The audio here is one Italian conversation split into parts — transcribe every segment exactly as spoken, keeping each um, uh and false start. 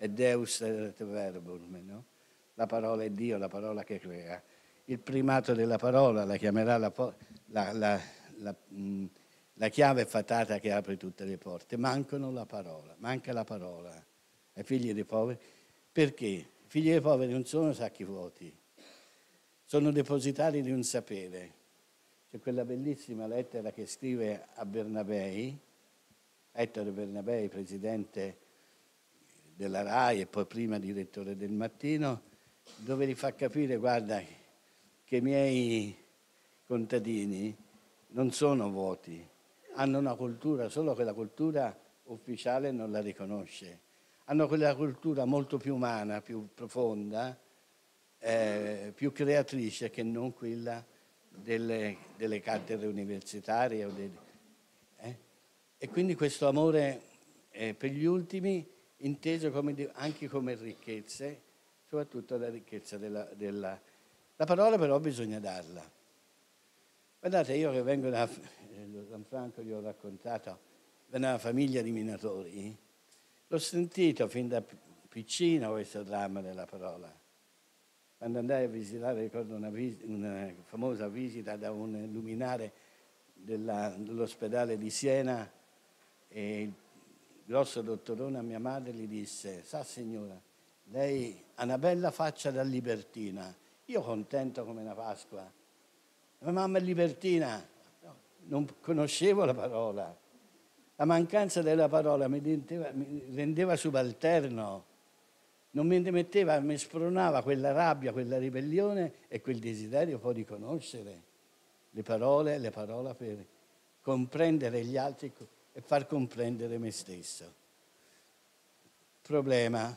è Deus et verbum, no? La parola è Dio, la parola che crea. Il primato della parola la chiamerà la, la, la, la, mh, la chiave fatata che apre tutte le porte. Mancano la parola, manca la parola ai figli dei poveri. Perché? I figli dei poveri non sono sacchi vuoti, sono depositari di un sapere. C'è quella bellissima lettera che scrive a Bernabei, Ettore Bernabei, presidente della RAI e poi prima direttore del Mattino, dove gli fa capire, guarda, che i miei contadini non sono vuoti, hanno una cultura, solo che la cultura ufficiale non la riconosce. Hanno quella cultura molto più umana, più profonda, eh, più creatrice che non quella delle, delle cattedre universitarie. O dei, eh? E quindi questo amore eh, per gli ultimi, inteso come, anche come ricchezze, soprattutto la ricchezza della, della... La parola però bisogna darla. Guardate, io che vengo da... Eh, Gianfranco gli ho raccontato, vengo da una famiglia di minatori, l'ho sentito fin da piccino questo dramma della parola. Quando andai a visitare, ricordo una, vis- una famosa visita da un luminare della, dell'ospedale di Siena, e il grosso dottorone a mia madre gli disse: sa signora, lei ha una bella faccia da libertina. Io contento come una Pasqua. Ma mamma è libertina. Non conoscevo la parola. La mancanza della parola mi, denteva, mi rendeva subalterno, non mi metteva, mi spronava quella rabbia, quella ribellione e quel desiderio poi di conoscere le parole, le parole per comprendere gli altri e far comprendere me stesso. Problema.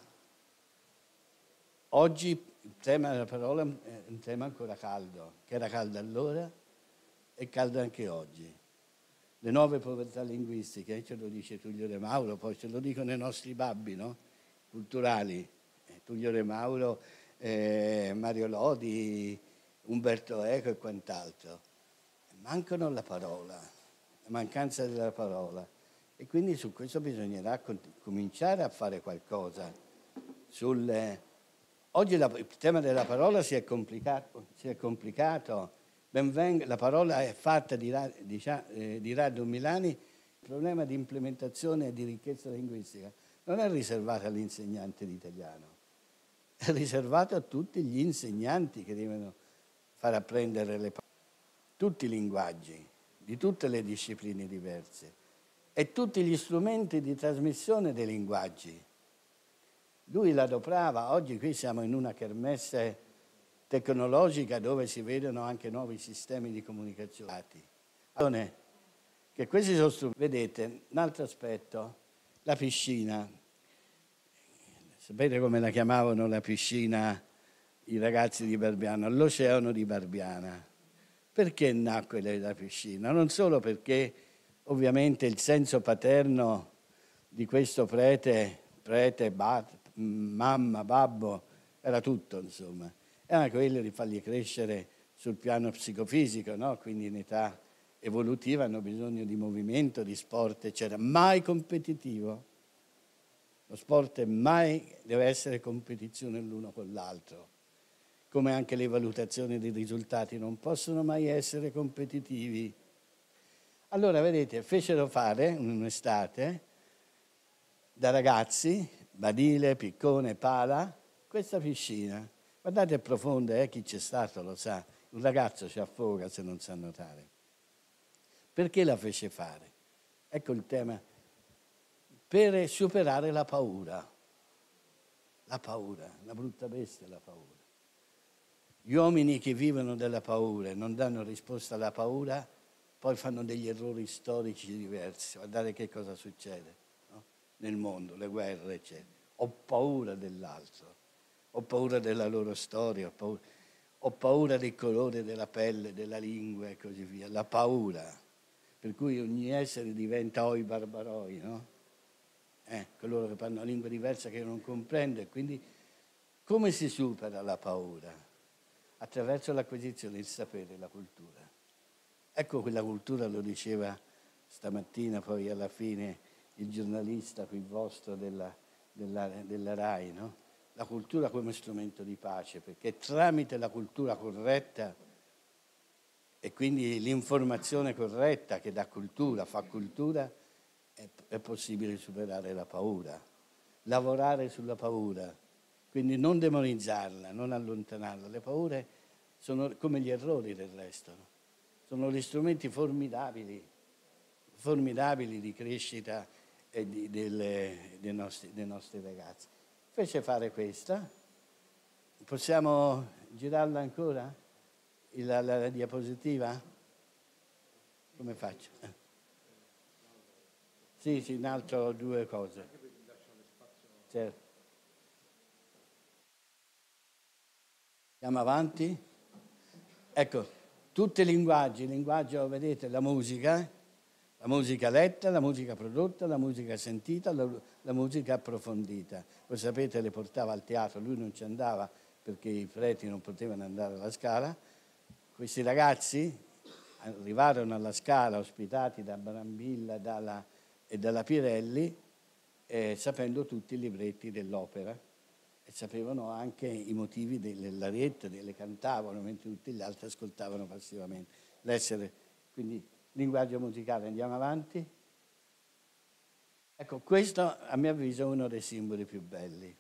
Oggi il tema della parola è un tema ancora caldo, che era caldo allora e caldo anche oggi. Le nuove povertà linguistiche, ce lo dice Tullio De Mauro, poi ce lo dicono i nostri babbi, no? Culturali, eh, Tullio De Mauro, eh, Mario Lodi, Umberto Eco e quant'altro. Mancano la parola, la mancanza della parola. E quindi su questo bisognerà cominciare a fare qualcosa. Sul, eh, oggi la, il tema della parola si è complicato, si è complicato. Benvenga, la parola è fatta di, di, eh, di Radio Milani. Il problema di implementazione e di ricchezza linguistica non è riservato all'insegnante di italiano, è riservato a tutti gli insegnanti che devono far apprendere le parole, tutti i linguaggi, di tutte le discipline diverse e tutti gli strumenti di trasmissione dei linguaggi. Lui la adoprava, oggi qui siamo in una kermesse tecnologica dove si vedono anche nuovi sistemi di comunicazione. Che questi sono strumenti. Vedete, un altro aspetto, la piscina. Sapete come la chiamavano la piscina i ragazzi di Barbiana? L'oceano di Barbiana. Perché nacque la piscina? Non solo perché ovviamente il senso paterno di questo prete, prete, bat, mamma, babbo, era tutto, insomma. Era quello di farli crescere sul piano psicofisico, no? Quindi in età evolutiva hanno bisogno di movimento, di sport, eccetera. Mai competitivo. Lo sport mai deve essere competizione l'uno con l'altro, come anche le valutazioni dei risultati non possono mai essere competitivi. Allora, vedete, fecero fare un'estate da ragazzi, Badile, Piccone, Pala, questa piscina. Guardate, è profonda, eh? Chi c'è stato lo sa. Un ragazzo si affoga se non sa nuotare. Perché la fece fare? Ecco il tema. Per superare la paura. La paura, la brutta bestia è la paura. Gli uomini che vivono della paura e non danno risposta alla paura, poi fanno degli errori storici diversi. Guardate che cosa succede, no? Nel mondo, le guerre, eccetera. Ho paura dell'altro. Ho paura della loro storia, ho paura, ho paura del colore della pelle, della lingua e così via. La paura, per cui ogni essere diventa oi barbaroi, no? Eh, coloro che parlano una lingua diversa che io non comprendo. E quindi come si supera la paura? Attraverso l'acquisizione del sapere e la cultura. Ecco, quella cultura lo diceva stamattina, poi alla fine il giornalista qui vostro della della, della RAI, no? La cultura come strumento di pace, perché tramite la cultura corretta e quindi l'informazione corretta che dà cultura, fa cultura, è, è possibile superare la paura, lavorare sulla paura, quindi non demonizzarla, non allontanarla. Le paure sono come gli errori del resto, no? Sono gli strumenti formidabili, formidabili di crescita e di, delle, dei, nostri, dei nostri ragazzi. Fece fare questa, possiamo girarla ancora? La, la, la diapositiva? Come faccio? Sì, sì, in alto due cose. Certo. Andiamo avanti. Ecco, tutti i linguaggi, il linguaggio, vedete, la musica, la musica letta, la musica prodotta, la musica sentita, la, la musica approfondita. Voi sapete, le portava al teatro, lui non ci andava perché i preti non potevano andare alla Scala. Questi ragazzi arrivarono alla Scala ospitati da Brambilla dalla, e dalla Pirelli, eh, sapendo tutti i libretti dell'opera e sapevano anche i motivi dell'arietta, le cantavano mentre tutti gli altri ascoltavano passivamente. L'essere, quindi linguaggio musicale, andiamo avanti. Ecco, questo a mio avviso è uno dei simboli più belli.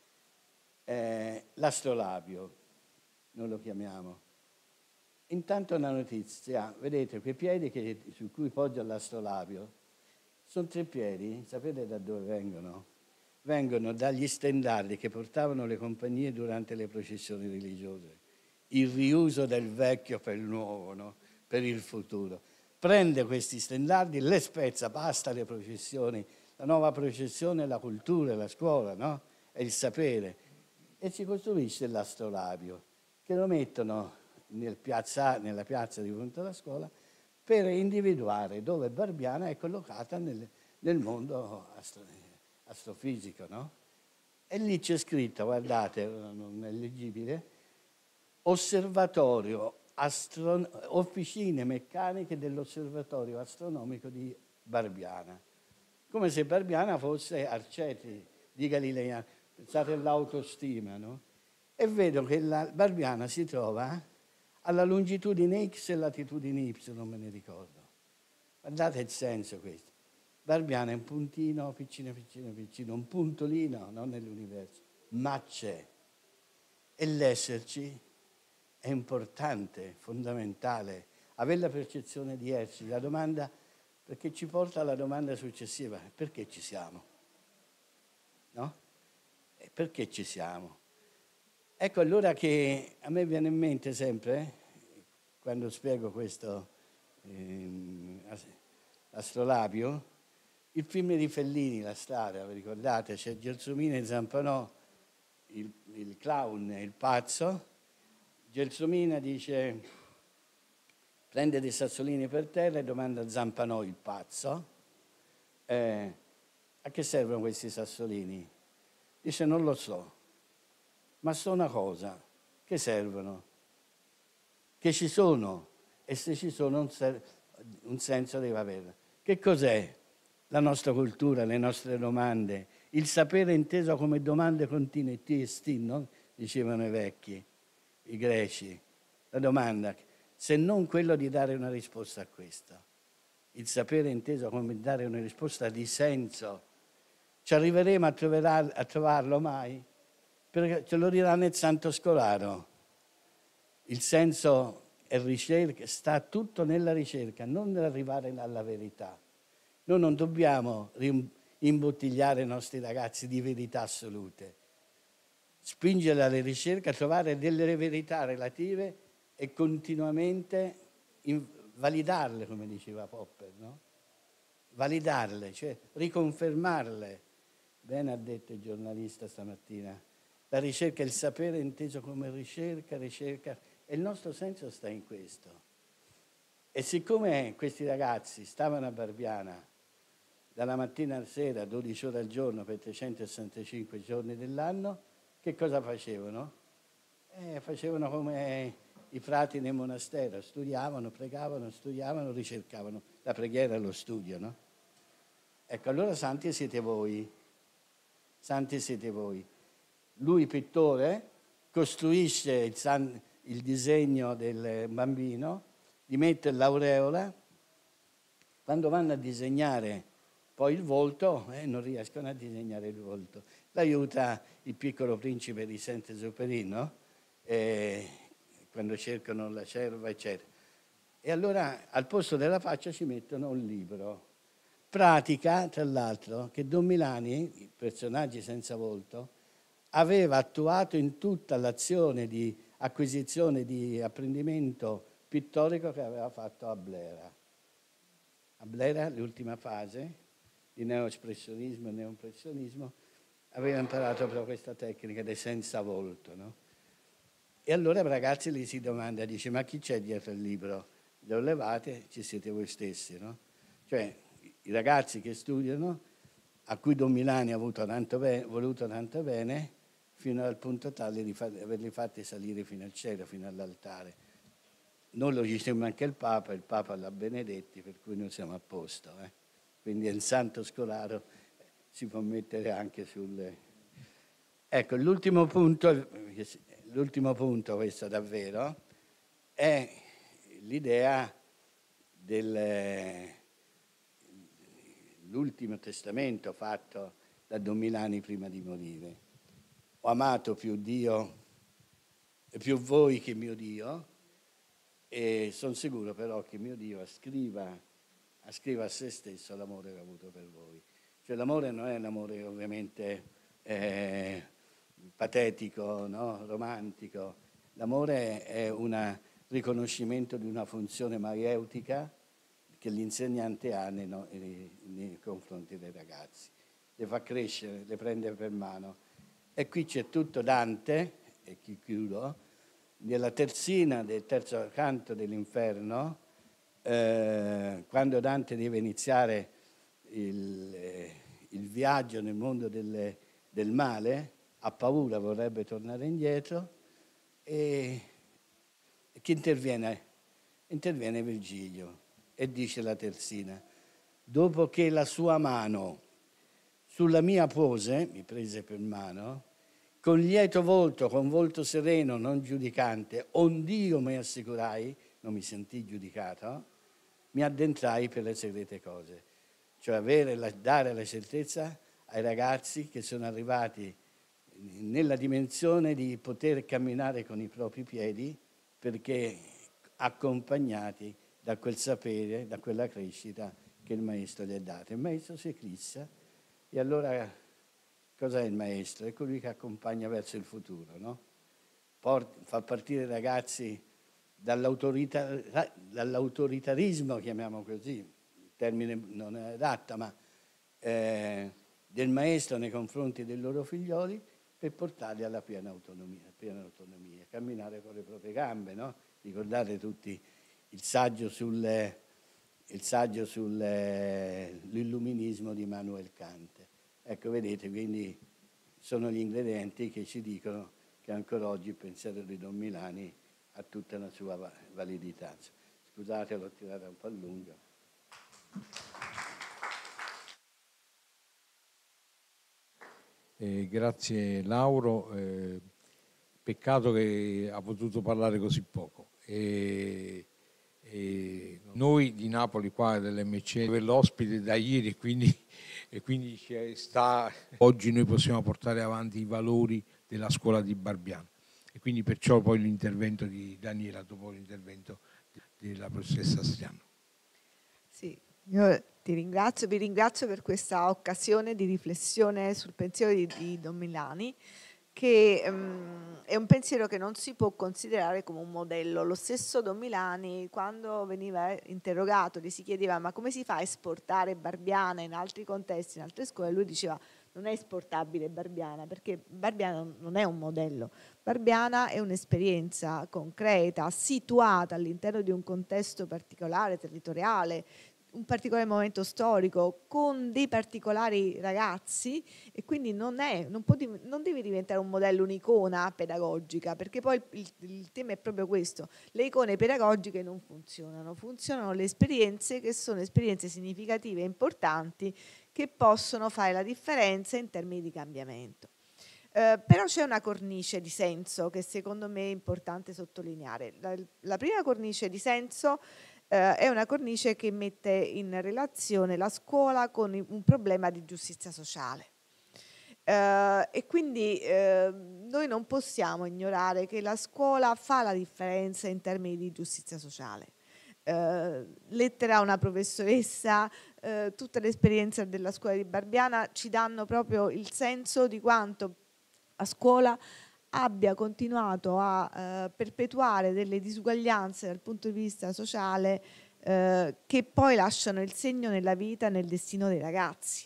Eh, l'astrolabio, noi lo chiamiamo. Intanto una notizia, vedete quei piedi che, su cui poggia l'astrolabio, sono tre piedi, sapete da dove vengono? Vengono dagli stendardi che portavano le compagnie durante le processioni religiose. Il riuso del vecchio per il nuovo, no? Per il futuro. Prende questi stendardi, le spezza, basta le processioni. La nuova processione è la cultura, la scuola, no? È il sapere. E si costruisce l'astrolabio, che lo mettono nel piazza, nella piazza di fronte alla scuola per individuare dove Barbiana è collocata nel, nel mondo astro, astrofisico, no? E lì c'è scritto, guardate, non è leggibile, osservatorio, astro, officine meccaniche dell'osservatorio astronomico di Barbiana, come se Barbiana fosse Arceti di Galilea. Pensate all'autostima, no? E vedo che la Barbiana si trova alla longitudine X e latitudine Y, non me ne ricordo. Guardate il senso questo. Barbiana è un puntino, piccino, piccino, piccino, un puntolino, non nell'universo, ma c'è. E l'esserci è importante, fondamentale. Avere la percezione di esserci. La domanda, perché ci porta alla domanda successiva, perché ci siamo? No? E perché ci siamo? Ecco allora che a me viene in mente sempre, quando spiego questo eh, astrolabio, il film di Fellini, La Strada, vi ricordate? C'è Gelsomino e Zampanò, il, il clown e il pazzo. Gelsomina dice, prende dei sassolini per terra e domanda a Zampanò, il pazzo, eh, a che servono questi sassolini? Dice, non lo so. Ma so una cosa, che servono, che ci sono, e se ci sono un, ser- un senso deve avere. Che cos'è la nostra cultura, le nostre domande? Il sapere inteso come domande continue, T S T, no? Dicevano i vecchi, i greci. La domanda, se non quello di dare una risposta a questo. Il sapere inteso come dare una risposta di senso. Ci arriveremo a, troverà, a trovarlo mai? Perché ce lo dirà nel Santo Scolaro. Il senso è ricerca, sta tutto nella ricerca, non nell'arrivare alla verità. Noi non dobbiamo imbottigliare i nostri ragazzi di verità assolute. Spingere alla ricerca, trovare delle verità relative e continuamente validarle, come diceva Popper, no? Validarle, cioè riconfermarle. Bene ha detto il giornalista stamattina. La ricerca è il sapere inteso come ricerca, ricerca, e il nostro senso sta in questo. E siccome questi ragazzi stavano a Barbiana dalla mattina alla sera, dodici ore al giorno per trecentosessantacinque giorni dell'anno, che cosa facevano? Eh, facevano come i frati nel monastero, studiavano, pregavano, studiavano, ricercavano. La preghiera è lo studio, no? Ecco, allora santi siete voi. santi siete voi. Lui, pittore, costruisce il, san, il disegno del bambino, gli mette l'aureola, quando vanno a disegnare poi il volto, eh, non riescono a disegnare il volto. L'aiuta il Piccolo Principe di Saint-Exupéry, no? Eh, quando cercano la cerva, eccetera. E allora al posto della faccia ci mettono un libro. Pratica, tra l'altro, che Don Milani, personaggi senza volto, aveva attuato in tutta l'azione di acquisizione, di apprendimento pittorico che aveva fatto a Blera. A Blera, l'ultima fase di neoespressionismo e neoimpressionismo, aveva imparato proprio questa tecnica del senza volto, no? E allora il ragazzi gli si domanda, dice, ma chi c'è dietro il libro? Lo levate, ci siete voi stessi, no? Cioè, i ragazzi che studiano, a cui Don Milani ha avuto tanto bene, voluto tanto bene, fino al punto tale di far, averli fatti salire fino al cielo, fino all'altare. Noi lo diciamo anche il Papa, il Papa l'ha benedetti, per cui noi siamo a posto. Eh? Quindi il santo scolaro si può mettere anche sulle... Ecco, l'ultimo punto, l'ultimo punto, questo davvero, è l'idea dell'ultimo testamento fatto da Don Milani prima di morire. Ho amato più Dio, più voi che mio Dio, e sono sicuro però che mio Dio ascriva, ascriva a se stesso l'amore che ha avuto per voi. Cioè l'amore non è l'amore ovviamente eh, patetico, no? Romantico. L'amore è un riconoscimento di una funzione maieutica che l'insegnante ha nei, no, nei, nei confronti dei ragazzi. Le fa crescere, le prende per mano. E qui c'è tutto Dante, e qui chiudo, nella terzina del terzo canto dell'Inferno, eh, quando Dante deve iniziare il, eh, il viaggio nel mondo delle, del male, ha paura, vorrebbe tornare indietro, e, e chi interviene? Interviene Virgilio e dice la terzina, dopo che la sua mano sulla mia pose, mi prese per mano, con lieto volto, con volto sereno, non giudicante, ond'io mi assicurai, non mi sentii giudicato, mi addentrai per le segrete cose. Cioè avere la, dare la certezza ai ragazzi che sono arrivati nella dimensione di poter camminare con i propri piedi, perché accompagnati da quel sapere, da quella crescita che il maestro gli ha dato. Il maestro si eclissa e allora cos'è il maestro? È colui che accompagna verso il futuro, no? Port, fa partire i ragazzi dall'autorita, dall'autoritarismo, chiamiamo così, il termine non è adatto, ma eh, del maestro nei confronti dei loro figlioli, per portarli alla piena autonomia, piena autonomia, camminare con le proprie gambe, no? Ricordate tutti il saggio sul, il saggio sull'illuminismo di Immanuel Kant. Ecco, vedete, quindi sono gli ingredienti che ci dicono che ancora oggi il pensiero di Don Milani ha tutta la sua validità. Scusate, l'ho tirata un po' a lungo. Eh, grazie Lauro, eh, peccato che ha potuto parlare così poco. E, e noi di Napoli qua dell'M C N l'ospite da ieri, quindi, e quindi sta, oggi noi possiamo portare avanti i valori della scuola di Barbiana, e quindi perciò poi l'intervento di Daniela dopo l'intervento della professoressa Astriano. Sì, io ti ringrazio, vi ringrazio per questa occasione di riflessione sul pensiero di, di Don Milani, che um, è un pensiero che non si può considerare come un modello. Lo stesso Don Milani, quando veniva interrogato, gli si chiedeva ma come si fa a esportare Barbiana in altri contesti, in altre scuole, lui diceva non è esportabile Barbiana, perché Barbiana non è un modello. Barbiana è un'esperienza concreta, situata all'interno di un contesto particolare, territoriale, un particolare momento storico, con dei particolari ragazzi, e quindi non, è, non, può, non deve diventare un modello, un'icona pedagogica, perché poi il, il, il tema è proprio questo: le icone pedagogiche non funzionano, funzionano le esperienze, che sono esperienze significative e importanti, che possono fare la differenza in termini di cambiamento. Eh, però c'è una cornice di senso che secondo me è importante sottolineare. La, la prima cornice di senso eh, è una cornice che mette in relazione la scuola con un problema di giustizia sociale. Uh, e quindi uh, noi non possiamo ignorare che la scuola fa la differenza in termini di giustizia sociale. Uh, lettera a una professoressa, uh, tutta l'esperienza della scuola di Barbiana ci danno proprio il senso di quanto la scuola abbia continuato a uh, perpetuare delle disuguaglianze dal punto di vista sociale uh, che poi lasciano il segno nella vita e nel destino dei ragazzi.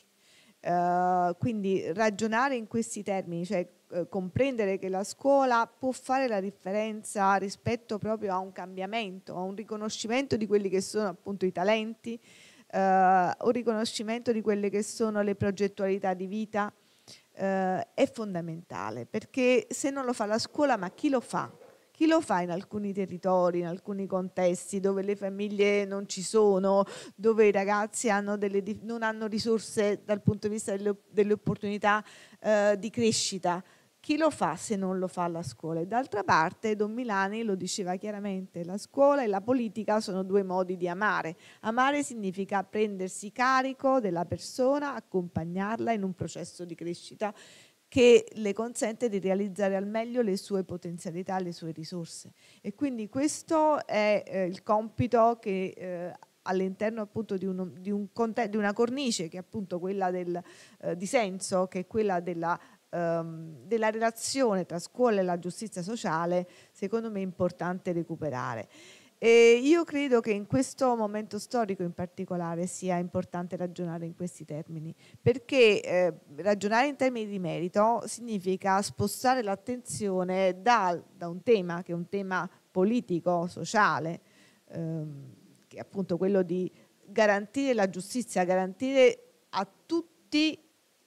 Uh, quindi ragionare in questi termini, cioè uh, comprendere che la scuola può fare la differenza rispetto proprio a un cambiamento, a un riconoscimento di quelli che sono appunto i talenti, uh, un riconoscimento di quelle che sono le progettualità di vita, uh, è fondamentale, perché se non lo fa la scuola, ma chi lo fa? Chi lo fa in alcuni territori, in alcuni contesti dove le famiglie non ci sono, dove i ragazzi hanno delle, non hanno risorse dal punto di vista delle, delle opportunità eh, di crescita? Chi lo fa se non lo fa la scuola? E d'altra parte Don Milani lo diceva chiaramente, la scuola e la politica sono due modi di amare. Amare significa prendersi carico della persona, accompagnarla in un processo di crescita che le consente di realizzare al meglio le sue potenzialità, le sue risorse. E quindi questo è eh, il compito che eh, all'interno appunto di, uno, di, un conte- di una cornice che è appunto quella del eh, di senso, che è quella della, ehm, della relazione tra scuola e la giustizia sociale, secondo me è importante recuperare. E io credo che in questo momento storico in particolare sia importante ragionare in questi termini, perché eh, ragionare in termini di merito significa spostare l'attenzione da, da un tema che è un tema politico, sociale, ehm, che è appunto quello di garantire la giustizia, garantire a tutti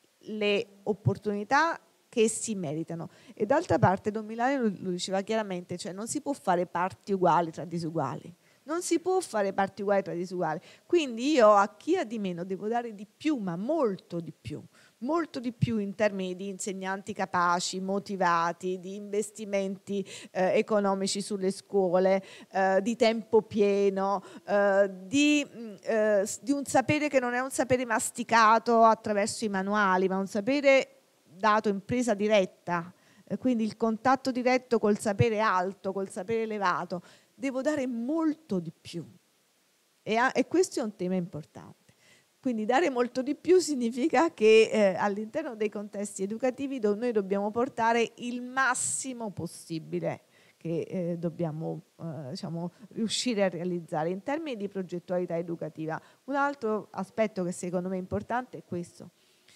le opportunità che si meritano. E d'altra parte Don Milani lo, lo diceva chiaramente, cioè non si può fare parti uguali tra disuguali, non si può fare parti uguali tra disuguali, quindi io a chi ha di meno devo dare di più, ma molto di più, molto di più in termini di insegnanti capaci, motivati, di investimenti eh, economici sulle scuole, eh, di tempo pieno, eh, di, eh, di un sapere che non è un sapere masticato attraverso i manuali, ma un sapere dato in presa diretta, eh, quindi il contatto diretto col sapere alto, col sapere elevato. Devo dare molto di più e, a, e questo è un tema importante. Quindi dare molto di più significa che eh, all'interno dei contesti educativi do, noi dobbiamo portare il massimo possibile che eh, dobbiamo eh, diciamo, riuscire a realizzare in termini di progettualità educativa. Un altro aspetto che secondo me è importante è questo.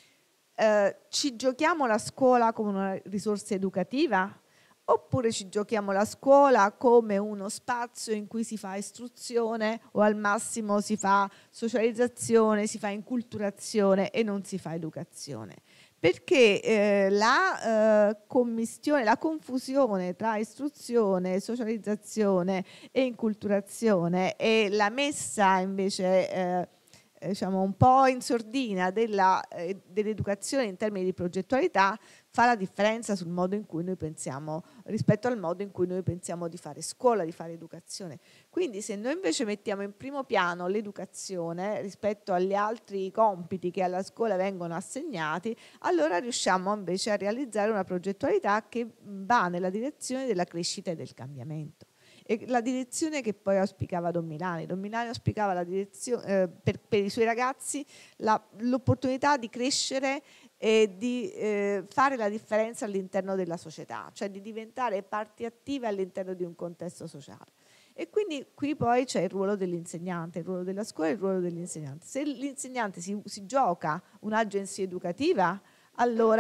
Eh, ci giochiamo la scuola come una risorsa educativa oppure ci giochiamo la scuola come uno spazio in cui si fa istruzione o al massimo si fa socializzazione, si fa inculturazione e non si fa educazione? Perché eh, la eh, commistione, la confusione tra istruzione, socializzazione e inculturazione e la messa invece eh, diciamo un po' in sordina della, eh, dell'educazione in termini di progettualità fa la differenza sul modo in cui noi pensiamo, rispetto al modo in cui noi pensiamo di fare scuola, di fare educazione. Quindi se noi invece mettiamo in primo piano l'educazione rispetto agli altri compiti che alla scuola vengono assegnati, allora riusciamo invece a realizzare una progettualità che va nella direzione della crescita e del cambiamento. E la direzione che poi auspicava Don Milani. Don Milani auspicava la direzione, eh, per, per i suoi ragazzi la, l'opportunità di crescere e di eh, fare la differenza all'interno della società, cioè di diventare parti attive all'interno di un contesto sociale. E quindi qui poi c'è il ruolo dell'insegnante, il ruolo della scuola e il ruolo dell'insegnante. Se l'insegnante si, si gioca un'agency educativa, allora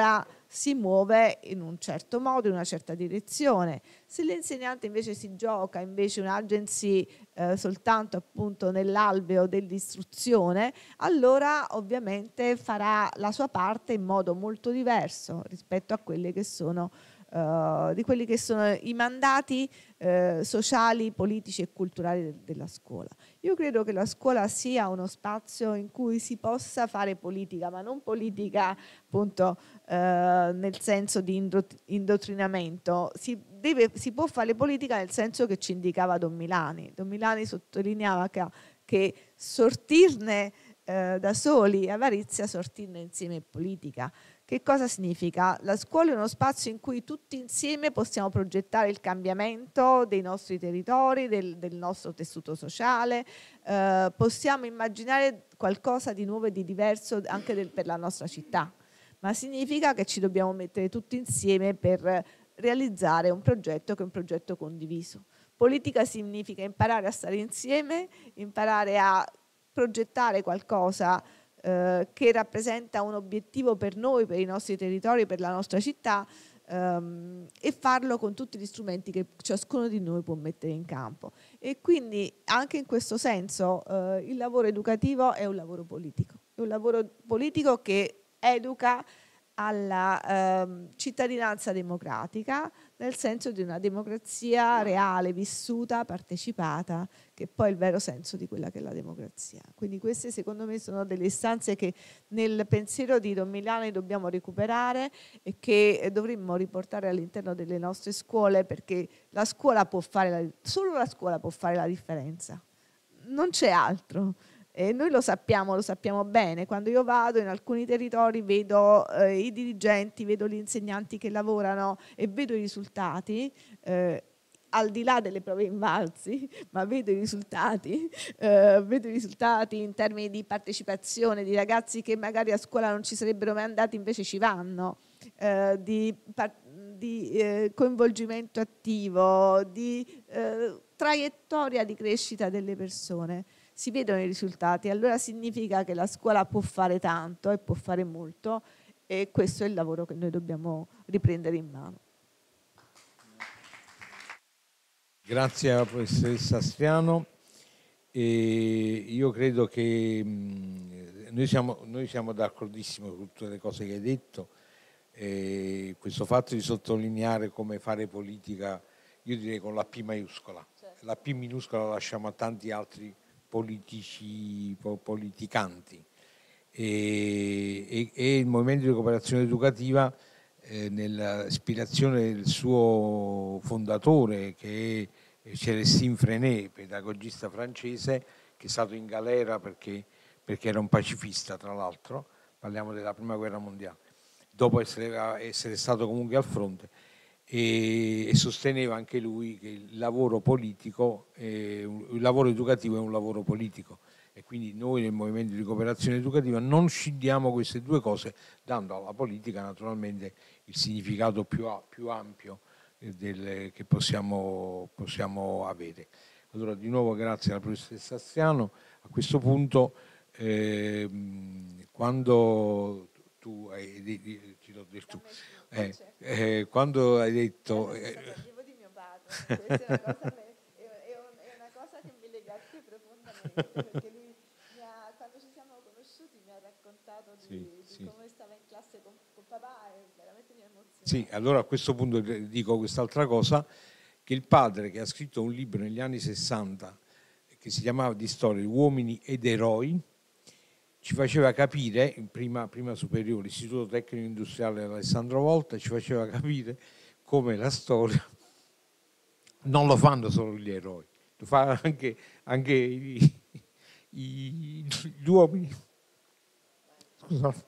si muove in un certo modo, in una certa direzione. Se l'insegnante invece si gioca invece un agency eh, soltanto appunto nell'alveo dell'istruzione, allora ovviamente farà la sua parte in modo molto diverso rispetto a quelle che sono Uh, di quelli che sono i mandati uh, sociali, politici e culturali de- della scuola. Io credo che la scuola sia uno spazio in cui si possa fare politica, ma non politica appunto uh, nel senso di indot- indottrinamento. Si, deve, si può fare politica nel senso che ci indicava Don Milani. Don Milani sottolineava che, che sortirne uh, da soli avarizia, sortirne insieme è politica. Che cosa significa? La scuola è uno spazio in cui tutti insieme possiamo progettare il cambiamento dei nostri territori, del, del nostro tessuto sociale, eh, possiamo immaginare qualcosa di nuovo e di diverso anche del, per la nostra città, ma significa che ci dobbiamo mettere tutti insieme per realizzare un progetto che è un progetto condiviso. Politica significa imparare a stare insieme, imparare a progettare qualcosa Eh, che rappresenta un obiettivo per noi, per i nostri territori, per la nostra città, ehm, e farlo con tutti gli strumenti che ciascuno di noi può mettere in campo. E quindi anche in questo senso eh, il lavoro educativo è un lavoro politico, è un lavoro politico che educa alla ehm, cittadinanza democratica, nel senso di una democrazia reale, vissuta, partecipata, che poi è il vero senso di quella che è la democrazia. Quindi queste secondo me sono delle istanze che nel pensiero di Don Milani dobbiamo recuperare e che dovremmo riportare all'interno delle nostre scuole, perché la scuola può fare la, solo la scuola può fare la differenza, non c'è altro. E noi lo sappiamo, lo sappiamo bene. Quando io vado in alcuni territori vedo eh, i dirigenti, vedo gli insegnanti che lavorano e vedo i risultati, eh, al di là delle prove invalsi, ma vedo i risultati, eh, vedo i risultati in termini di partecipazione, di ragazzi che magari a scuola non ci sarebbero mai andati, invece ci vanno, eh, di, di eh, coinvolgimento attivo, di eh, traiettoria di crescita delle persone. Si vedono i risultati, allora significa che la scuola può fare tanto e può fare molto, e questo è il lavoro che noi dobbiamo riprendere in mano. Grazie alla professoressa Astriano. E io credo che mh, noi siamo, noi siamo d'accordissimo con tutte le cose che hai detto. E questo fatto di sottolineare come fare politica, io direi con la P maiuscola, certo. La P minuscola la lasciamo a tanti altri politici, politicanti, e, e, e il Movimento di Cooperazione Educativa eh, nell'ispirazione del suo fondatore, che è Célestin Freinet, pedagogista francese, che è stato in galera perché, perché era un pacifista, tra l'altro, parliamo della prima guerra mondiale, dopo essere, essere stato comunque al fronte. E, e sosteneva anche lui che il lavoro politico, è un, il lavoro educativo è un lavoro politico, e quindi noi nel Movimento di Cooperazione Educativa non scindiamo queste due cose, dando alla politica naturalmente il significato più, più ampio del, che possiamo, possiamo avere. Allora di nuovo grazie alla professoressa Astriano. A questo punto eh, quando tu hai detto Eh, eh, quando hai detto eh, allievo di mio padre, questa è una, cosa, è una cosa che mi lega a te profondamente, perché lui mi ha, quando ci siamo conosciuti mi ha raccontato di, sì, di sì. come stava in classe con, con papà, e veramente mi ha emozionato. Sì, allora a questo punto dico quest'altra cosa, che il padre, che ha scritto un libro negli anni sessanta che si chiamava di storia Uomini ed Eroi, ci faceva capire, in prima, prima superiore, Istituto Tecnico Industriale Alessandro Volta, ci faceva capire come la storia non lo fanno solo gli eroi, lo fanno anche, anche i, i, gli uomini. Scusate.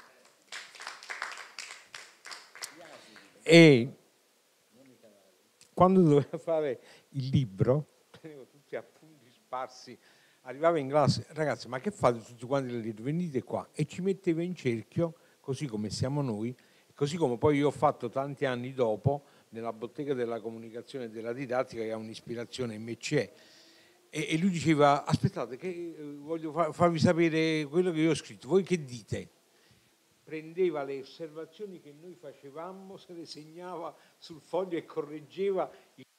E quando doveva fare il libro, tenevo tutti appunti sparsi, arrivava in classe, ragazzi, ma che fate tutti quanti le lettere? Venite qua, e ci metteva in cerchio, così come siamo noi, così come poi io ho fatto tanti anni dopo nella bottega della comunicazione e della didattica, che ha un'ispirazione M C E, e, e lui diceva: aspettate che eh, voglio fa- farvi sapere quello che io ho scritto, voi che dite? prendeva le osservazioni che noi facevamo, se le segnava sul foglio e correggeva.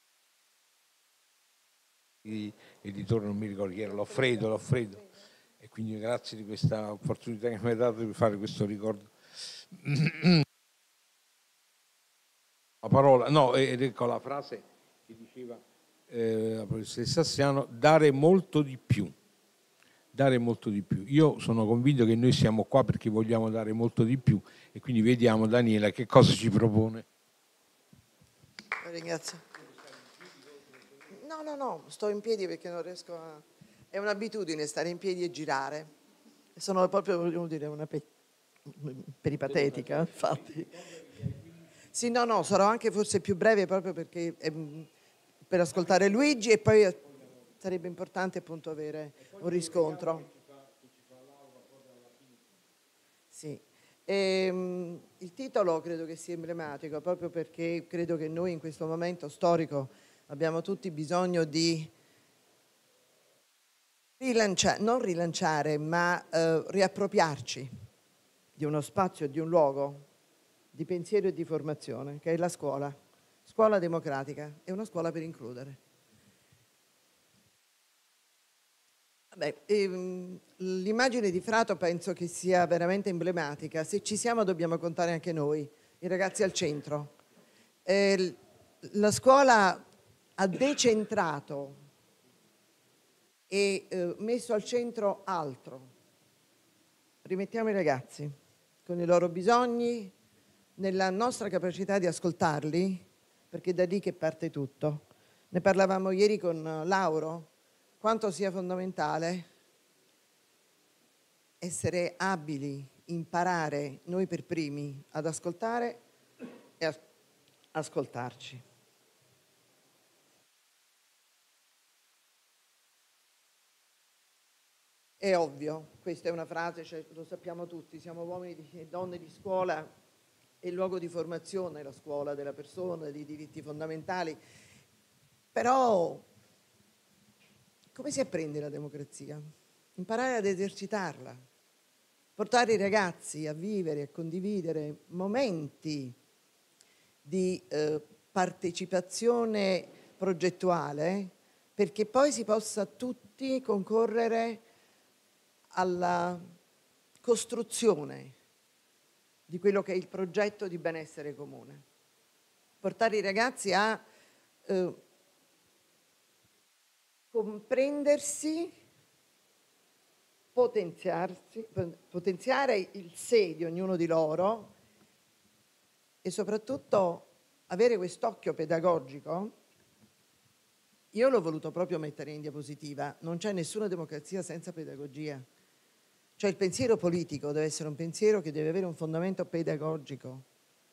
Editore, non mi ricordo chi era, Loffredo, Loffredo. E quindi grazie di questa opportunità che mi hai dato di fare questo ricordo. La parola, no, ed ecco la frase che diceva eh, la professoressa Assiano: dare molto di più, dare molto di più. Io sono convinto che noi siamo qua perché vogliamo dare molto di più, e quindi vediamo Daniela che cosa ci propone. Ringrazio. No, no, no, sto in piedi perché non riesco a... È un'abitudine stare in piedi e girare. Sono proprio, voglio dire, una pe... peripatetica, infatti. Sì, no, no, sarò anche forse più breve proprio perché ehm, per ascoltare Luigi, e poi sarebbe importante appunto avere un riscontro. Sì. Ehm, il titolo credo che sia emblematico proprio perché credo che noi in questo momento storico abbiamo tutti bisogno di rilanciare, non rilanciare, ma eh, riappropriarci di uno spazio e di un luogo di pensiero e di formazione, che è la scuola, scuola democratica, è una scuola per includere. Vabbè, ehm, l'immagine di Frato penso che sia veramente emblematica. Se ci siamo dobbiamo contare anche noi, i ragazzi al centro. Eh, la scuola ha decentrato e eh, messo al centro altro. Rimettiamo i ragazzi con i loro bisogni, nella nostra capacità di ascoltarli, perché è da lì che parte tutto. Ne parlavamo ieri con Lauro, quanto sia fondamentale essere abili, imparare noi per primi ad ascoltare e a ascoltarci. È ovvio, questa è una frase, cioè, lo sappiamo tutti, siamo uomini e donne di scuola, è il luogo di formazione, la scuola della persona, dei diritti fondamentali. Però come si apprende la democrazia? Imparare ad esercitarla, portare i ragazzi a vivere, a condividere momenti di eh, partecipazione progettuale, perché poi si possa tutti concorrere alla costruzione di quello che è il progetto di benessere comune. Portare i ragazzi a eh, comprendersi, potenziarsi, potenziare il sé di ognuno di loro e soprattutto avere quest'occhio pedagogico. Io l'ho voluto proprio mettere in diapositiva, non c'è nessuna democrazia senza pedagogia. Cioè il pensiero politico deve essere un pensiero che deve avere un fondamento pedagogico.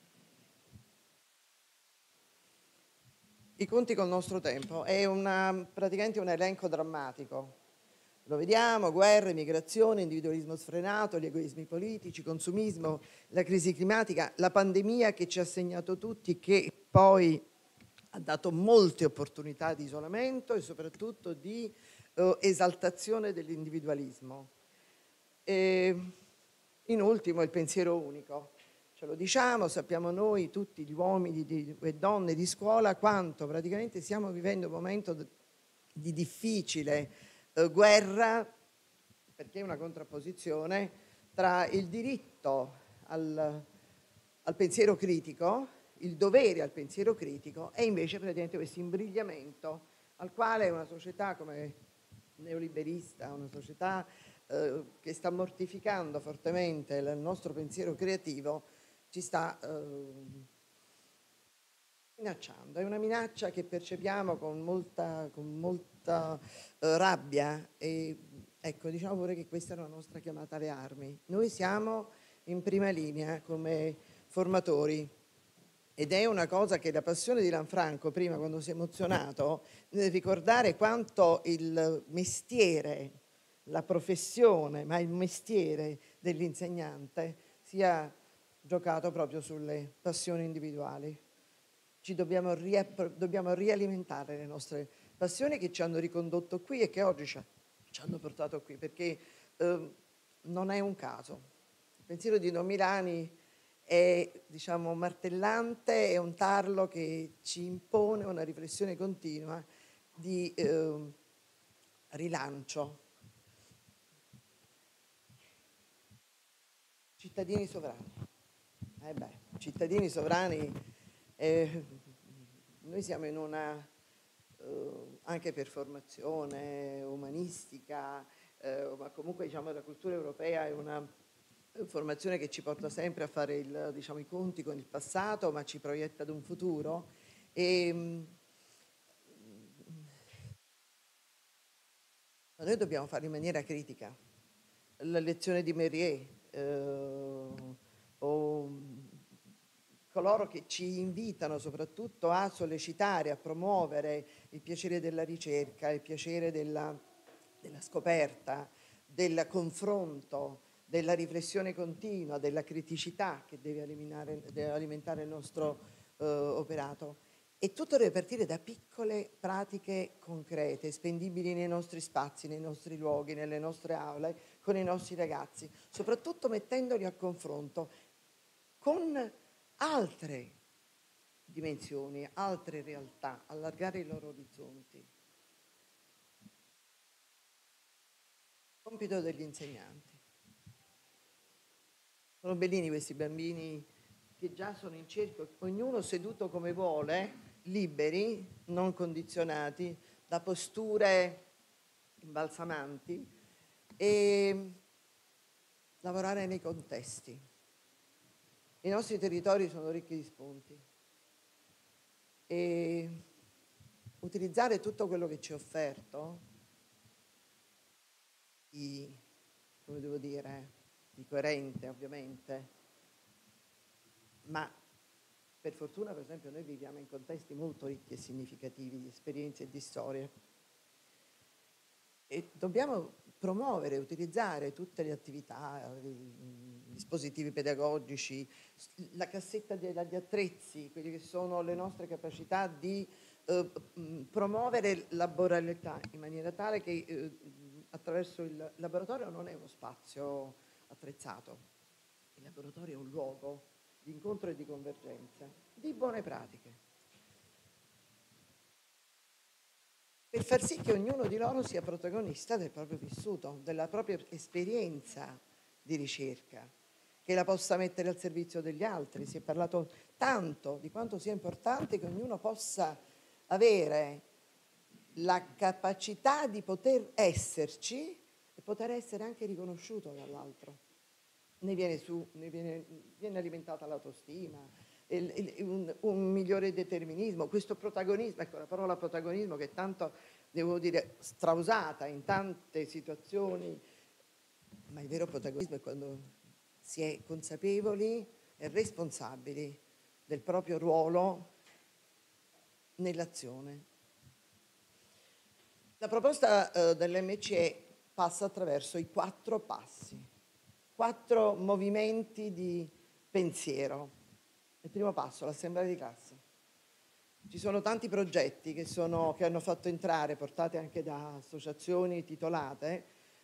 I conti col nostro tempo è una, praticamente un elenco drammatico. Lo vediamo: guerre, migrazione, individualismo sfrenato, gli egoismi politici, consumismo, la crisi climatica, la pandemia che ci ha segnato tutti, che poi ha dato molte opportunità di isolamento e soprattutto di eh, esaltazione dell'individualismo. E in ultimo il pensiero unico. Ce lo diciamo, sappiamo noi, tutti gli uomini e donne di scuola, quanto praticamente stiamo vivendo un momento di difficile eh, guerra, perché è una contrapposizione tra il diritto al, al pensiero critico, il dovere al pensiero critico, e invece praticamente questo imbrigliamento al quale una società come neoliberista, una società eh, che sta mortificando fortemente il nostro pensiero creativo, ci sta eh, minacciando. È una minaccia che percepiamo con molta, con molta eh, rabbia e ecco, diciamo pure che questa è la nostra chiamata alle armi. Noi siamo in prima linea come formatori ed è una cosa che la passione di Lanfranco, prima quando si è emozionato, nel ricordare quanto il mestiere, la professione, ma il mestiere dell'insegnante sia giocato proprio sulle passioni individuali. Ci dobbiamo, dobbiamo rialimentare le nostre passioni che ci hanno ricondotto qui e che oggi ci, ci hanno portato qui, perché eh, non è un caso. pensiero di Don Milani è, diciamo, martellante, è un tarlo che ci impone una riflessione continua di eh, rilancio. Cittadini sovrani. Eh beh, cittadini sovrani, eh, noi siamo in una, eh, anche per formazione umanistica, eh, ma comunque diciamo la cultura europea è una formazione che ci porta sempre a fare il, diciamo, i conti con il passato, ma ci proietta ad un futuro. E, ma noi dobbiamo farlo in maniera critica. La lezione di Mérier, eh, o coloro che ci invitano soprattutto a sollecitare, a promuovere il piacere della ricerca, il piacere della, della scoperta, del confronto, della riflessione continua, della criticità che deve alimentare, deve alimentare il nostro eh, operato. E tutto deve partire da piccole pratiche concrete, spendibili nei nostri spazi, nei nostri luoghi, nelle nostre aule, con i nostri ragazzi, soprattutto mettendoli a confronto con altre dimensioni, altre realtà, allargare i loro orizzonti. Compito degli insegnanti. Sono bellini questi bambini che già sono in cerchio, ognuno seduto come vuole, liberi, non condizionati da posture imbalsamanti, e lavorare nei contesti. I nostri territori sono ricchi di spunti e utilizzare tutto quello che ci è offerto, di, come devo dire, di coerente ovviamente, ma per fortuna per esempio noi viviamo in contesti molto ricchi e significativi di esperienze e di storie e dobbiamo promuovere, utilizzare tutte le attività, i dispositivi pedagogici, la cassetta degli attrezzi, quelle che sono le nostre capacità di eh, promuovere la boralità in maniera tale che eh, attraverso il laboratorio non è uno spazio attrezzato, il laboratorio è un luogo di incontro e di convergenza, di buone pratiche, per far sì che ognuno di loro sia protagonista del proprio vissuto, della propria esperienza di ricerca, che la possa mettere al servizio degli altri. Si è parlato tanto di quanto sia importante che ognuno possa avere la capacità di poter esserci e poter essere anche riconosciuto dall'altro. Ne viene, su, ne viene, viene alimentata l'autostima, il, il, un, un migliore determinismo, questo protagonismo, ecco la parola protagonismo che è tanto, devo dire, strausata in tante situazioni, ma il vero protagonismo è quando si è consapevoli e responsabili del proprio ruolo nell'azione. La proposta eh, dell'M C E passa attraverso i quattro passi, quattro movimenti di pensiero. Il primo passo, l'assemblea di classe. Ci sono tanti progetti che, sono, che hanno fatto entrare, portati anche da associazioni titolate,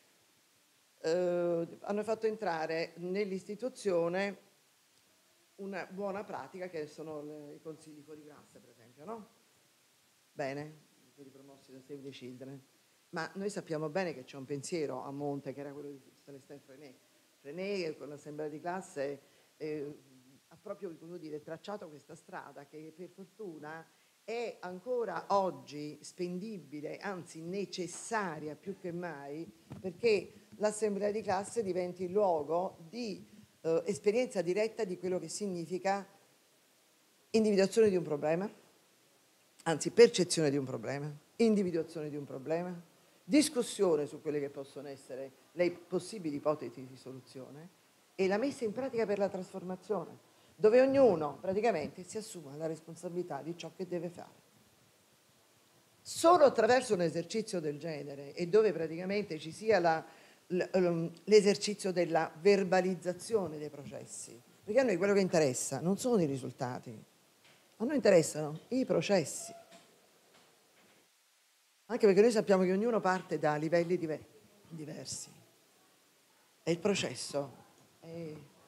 eh, hanno fatto entrare nell'istituzione una buona pratica che sono le, i consigli fuori classe, per esempio, no? Bene, quelli promossi da Save the Children. Ma noi sappiamo bene che c'è un pensiero a monte, che era quello di Célestin Freinet. Freinet con l'assemblea di classe eh, ha proprio, come dire, tracciato questa strada che per fortuna è ancora oggi spendibile, anzi necessaria più che mai, perché l'assemblea di classe diventi il luogo di eh, esperienza diretta di quello che significa individuazione di un problema, anzi percezione di un problema, individuazione di un problema, discussione su quelle che possono essere le possibili ipotesi di soluzione e la messa in pratica per la trasformazione, dove ognuno praticamente si assume la responsabilità di ciò che deve fare. Solo attraverso un esercizio del genere e dove praticamente ci sia la, l'esercizio della verbalizzazione dei processi, perché a noi quello che interessa non sono i risultati, a noi interessano i processi. Anche perché noi sappiamo che ognuno parte da livelli diver- diversi e il processo è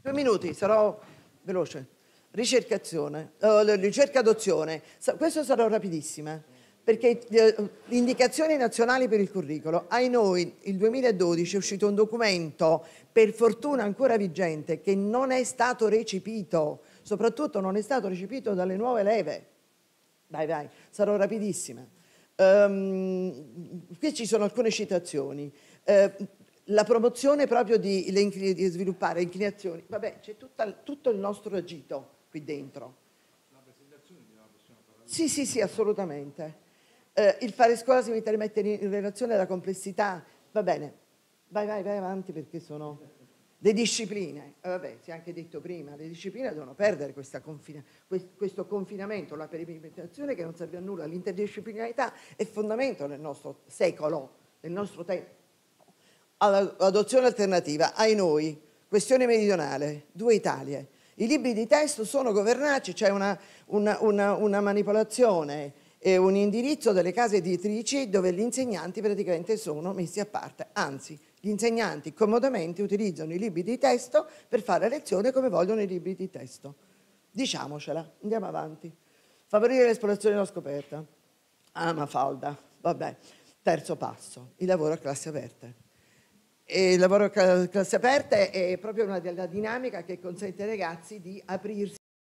Due minuti, sarò veloce. Ricercazione, uh, ricerca adozione, questo sarò rapidissima, perché le indicazioni nazionali per il curricolo, ai noi il duemiladodici è uscito un documento, per fortuna ancora vigente, che non è stato recepito, soprattutto non è stato recepito dalle nuove leve. Vai, vai, sarò rapidissima. Um, qui ci sono alcune citazioni. Uh, la promozione proprio di, di sviluppare inclinazioni, vabbè, c'è tutta, tutto il nostro agito qui dentro. La presentazione di una prossima parola. Sì, sì, sì, assolutamente. Eh, il fare scuola si mette a mettere in relazione alla complessità, va bene, vai, vai, vai avanti perché sono le discipline, eh, vabbè, si è anche detto prima, le discipline devono perdere questa confina, questo confinamento, la perimetrazione che non serve a nulla, l'interdisciplinarità è fondamento nel nostro secolo, nel nostro tempo. Adozione alternativa, ai noi, questione meridionale, due Italie. I libri di testo sono governati, c'è una, una, una, una manipolazione e un indirizzo delle case editrici dove gli insegnanti praticamente sono messi a parte. Anzi, gli insegnanti comodamente utilizzano i libri di testo per fare lezione come vogliono i libri di testo. Diciamocela, andiamo avanti. Favorire l'esplorazione della scoperta. Ah, Mafalda, vabbè. Terzo passo, il lavoro a classi aperte. E il lavoro a classi aperte è proprio una della dinamica che consente ai ragazzi di aprirsi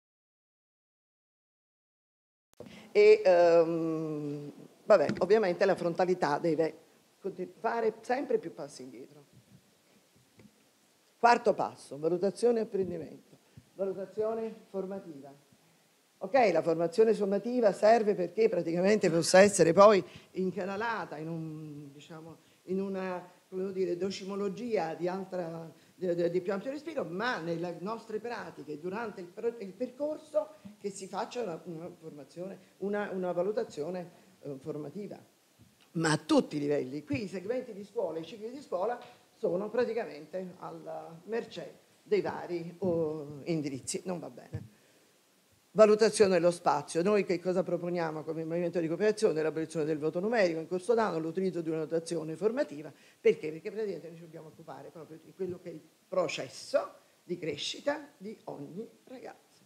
e um, vabbè, ovviamente la frontalità deve fare sempre più passi indietro. Quarto passo, valutazione e apprendimento, valutazione formativa. Ok, la formazione formativa serve perché praticamente possa essere poi incanalata in, un, diciamo, in una come dire, docimologia di, altra, di, di più ampio respiro, ma nelle nostre pratiche, durante il, per, il percorso, che si faccia una, una formazione, una, una valutazione eh, formativa, ma a tutti i livelli. Qui i segmenti di scuola, i cicli di scuola sono praticamente alla mercé dei vari oh, indirizzi, non va bene. Valutazione dello spazio. Noi che cosa proponiamo come movimento di cooperazione? L'abolizione del voto numerico in corso d'anno, l'utilizzo di una notazione formativa. Perché? Perché praticamente noi ci dobbiamo occupare proprio di quello che è il processo di crescita di ogni ragazzo.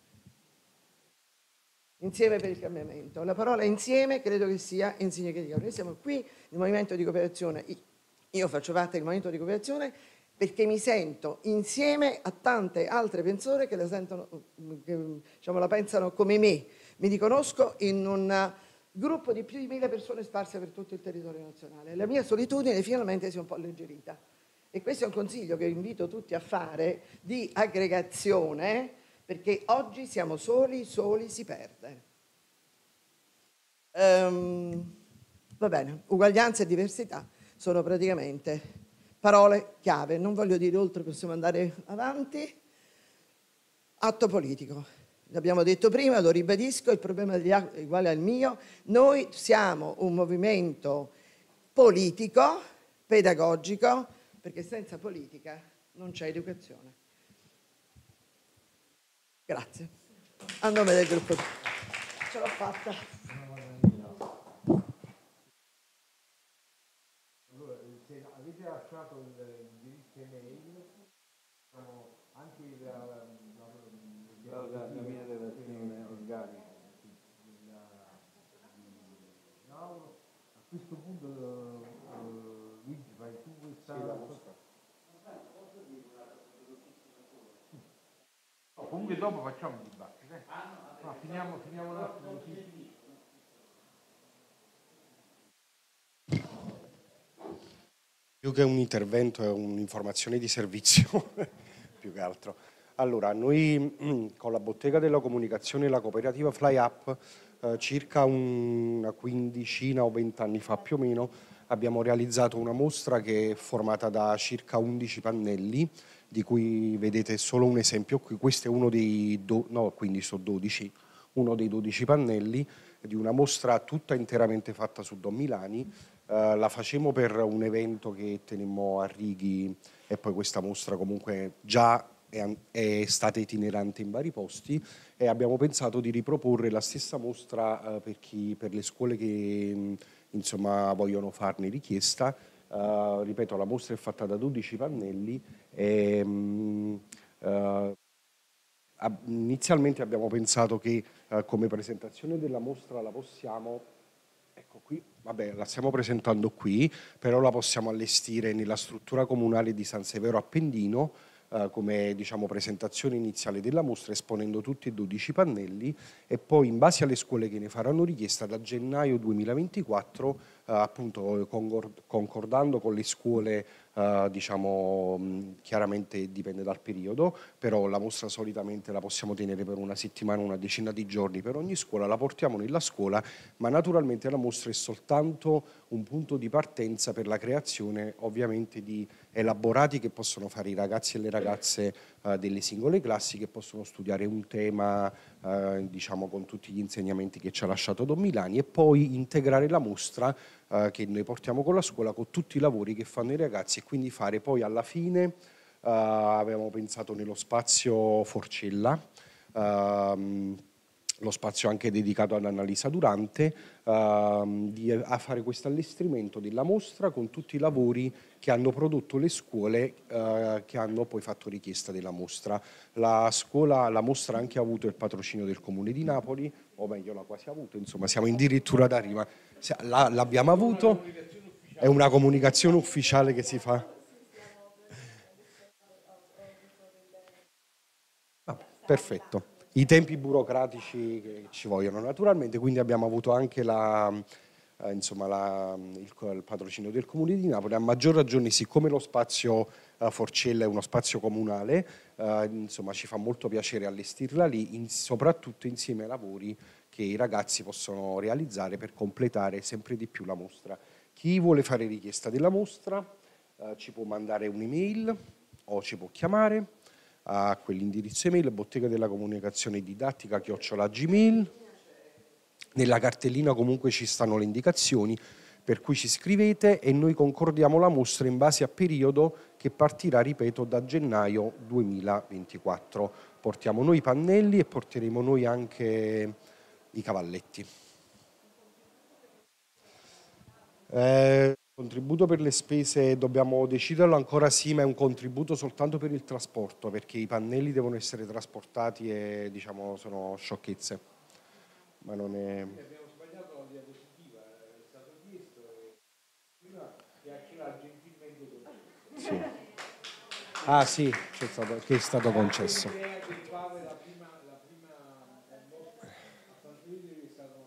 Insieme per il cambiamento. La parola insieme credo che sia in significativo. Noi siamo qui nel movimento di cooperazione, io faccio parte del movimento di cooperazione perché mi sento insieme a tante altre persone che la sentono, che, diciamo, la pensano come me. Mi riconosco in un gruppo di più di mille persone sparse per tutto il territorio nazionale. La mia solitudine finalmente si è un po' alleggerita. E questo è un consiglio che invito tutti a fare di aggregazione, perché oggi siamo soli, soli si perde. Um, va bene, uguaglianza e diversità sono praticamente parole chiave, non voglio dire oltre, possiamo andare avanti. Atto politico, l'abbiamo detto prima, lo ribadisco, il problema è uguale al mio. Noi siamo un movimento politico, pedagogico, perché senza politica non c'è educazione. Grazie. A nome del gruppo. Ce l'ho fatta. Lasciato l'indirizzo email, anche la, la, la, la, la mia relazione organica a questo punto uh, Luigi fai tu questa sì, la mostra. Oh, comunque dopo facciamo un dibattito eh? no, finiamo, finiamo un attimo così. Più che un intervento è un'informazione di servizio, più che altro. Allora, noi con la Bottega della Comunicazione e la cooperativa Fly Up, eh, circa un, una quindicina o vent'anni fa più o meno, abbiamo realizzato una mostra che è formata da circa undici pannelli, di cui vedete solo un esempio qui. Questo è uno dei, do, no, quindi sono dodici, uno dei dodici pannelli di una mostra tutta interamente fatta su Don Milani. Uh, la facemmo per un evento che tenemmo a Righi e poi questa mostra comunque già è, è stata itinerante in vari posti e abbiamo pensato di riproporre la stessa mostra uh, per, chi, per le scuole che mh, insomma vogliono farne richiesta. Uh, ripeto, la mostra è fatta da dodici pannelli e mh, Eh, inizialmente abbiamo pensato che eh, come presentazione della mostra la possiamo, ecco qui, vabbè, la stiamo presentando qui, però la possiamo allestire nella struttura comunale di San Severo Appendino eh, come, diciamo, presentazione iniziale della mostra, esponendo tutti e dodici pannelli, e poi in base alle scuole che ne faranno richiesta da gennaio duemilaventiquattro, eh, appunto concord- concordando con le scuole, eh, diciamo, mh, chiaramente dipende dal periodo, però la mostra solitamente la possiamo tenere per una settimana, una decina di giorni per ogni scuola, la portiamo nella scuola, ma naturalmente la mostra è soltanto un punto di partenza per la creazione ovviamente di elaborati che possono fare i ragazzi e le ragazze eh, delle singole classi, che possono studiare un tema eh, diciamo con tutti gli insegnamenti che ci ha lasciato Don Milani, e poi integrare la mostra eh, che noi portiamo con la scuola con tutti i lavori che fanno i ragazzi, e quindi fare poi alla fine, eh, avevamo pensato nello spazio Forcella, ehm, lo spazio anche dedicato ad Annalisa Durante, ehm, di, a fare questo allestimento della mostra con tutti i lavori che hanno prodotto le scuole eh, che hanno poi fatto richiesta della mostra. La scuola, la mostra ha anche avuto il patrocinio del Comune di Napoli, o meglio l'ha quasi avuto, insomma siamo addirittura da arriva. La, l'abbiamo avuto, è una comunicazione ufficiale che si fa. Ah, perfetto. I tempi burocratici che ci vogliono naturalmente, quindi abbiamo avuto anche la, eh, insomma, la, il, il patrocinio del Comune di Napoli, a maggior ragione siccome lo spazio eh, Forcella è uno spazio comunale, eh, insomma ci fa molto piacere allestirla lì, in, soprattutto insieme ai lavori che i ragazzi possono realizzare per completare sempre di più la mostra. Chi vuole fare richiesta della mostra eh, ci può mandare un'email o ci può chiamare a quell'indirizzo email, bottega della comunicazione didattica chiocciola gmail. Nella cartellina comunque ci stanno le indicazioni, per cui ci scrivete e noi concordiamo la mostra in base a periodo, che partirà, ripeto, da gennaio duemilaventiquattro. Portiamo noi i pannelli e porteremo noi anche i cavalletti. Eh, contributo per le spese dobbiamo deciderlo ancora, sì, ma è un contributo soltanto per il trasporto, perché i pannelli devono essere trasportati e, diciamo, sono sciocchezze. Ma non è... Abbiamo sbagliato la diapositiva, è stato chiesto e prima che l'ha gentilmente concesso. Sì. Ah sì, c'è stato, che è stato concesso. L'idea del quale la prima, la prima mostra a San Luigi è stato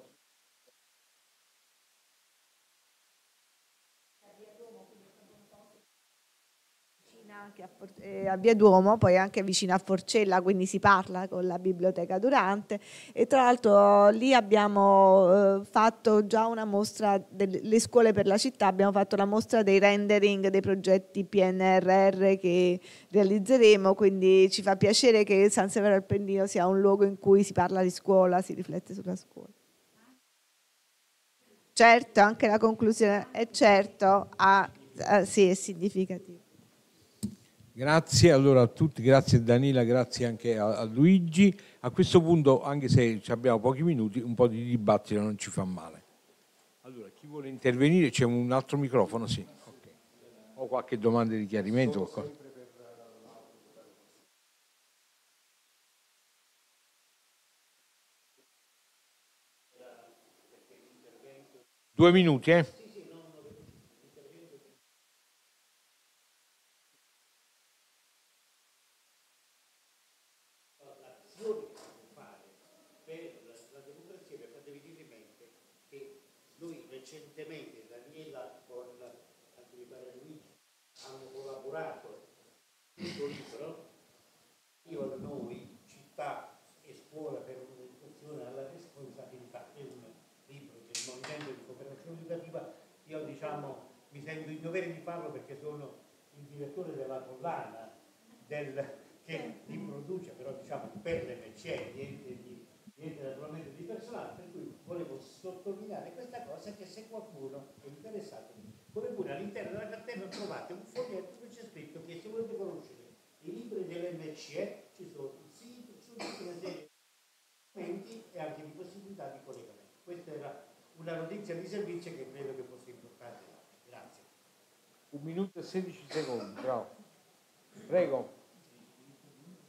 anche a, For- eh, a Via Duomo, poi anche vicino a Forcella, quindi si parla con la biblioteca Durante, e tra l'altro lì abbiamo eh, fatto già una mostra delle scuole per la città, abbiamo fatto la mostra dei rendering dei progetti P N R R che realizzeremo, quindi ci fa piacere che San Severo Appendino sia un luogo in cui si parla di scuola, si riflette sulla scuola. Certo, anche la conclusione è certo, ah, ah, sì, è significativo. Grazie allora a tutti, grazie a Danila, grazie anche a, a Luigi. A questo punto, anche se abbiamo pochi minuti, un po' di dibattito non ci fa male. Allora, chi vuole intervenire? C'è un altro microfono? Sì. Okay. O qualche domanda di chiarimento? Qualcosa? Due minuti, eh? Recentemente Daniela con anche mi pare Luigi hanno collaborato sul suo libro Io, noi, città e scuola per un'educazione alla responsabilità, è un libro del movimento di cooperazione educativa. Io diciamo mi sento in dovere di farlo perché sono il direttore della collana del, che li produce, però diciamo per le M C E, niente di niente naturalmente di personale, per cui volevo sottolineare questa cosa, che se qualcuno è interessato, come pure all'interno della cartella trovate un foglietto dove c'è scritto che se volete conoscere i libri delle M C E ci sono il sito, ci sono tutte le serie di documenti e anche di possibilità di collegamento. Questa era una notizia di servizio che credo che fosse importante. Grazie. Un minuto e sedici secondi, bravo. Prego.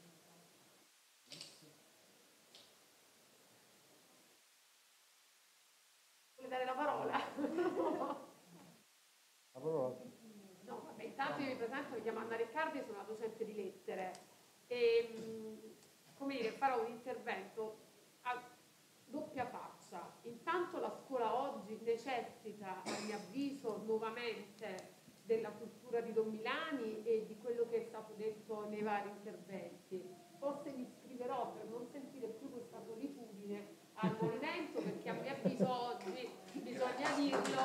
e, come dire, farò un intervento a doppia faccia. Intanto la scuola oggi necessita, a mio avviso, nuovamente della cultura di Don Milani e di quello che è stato detto nei vari interventi. Forse mi iscriverò per non sentire più questa solitudine al movimento, perché a mio avviso oggi, bisogna dirlo,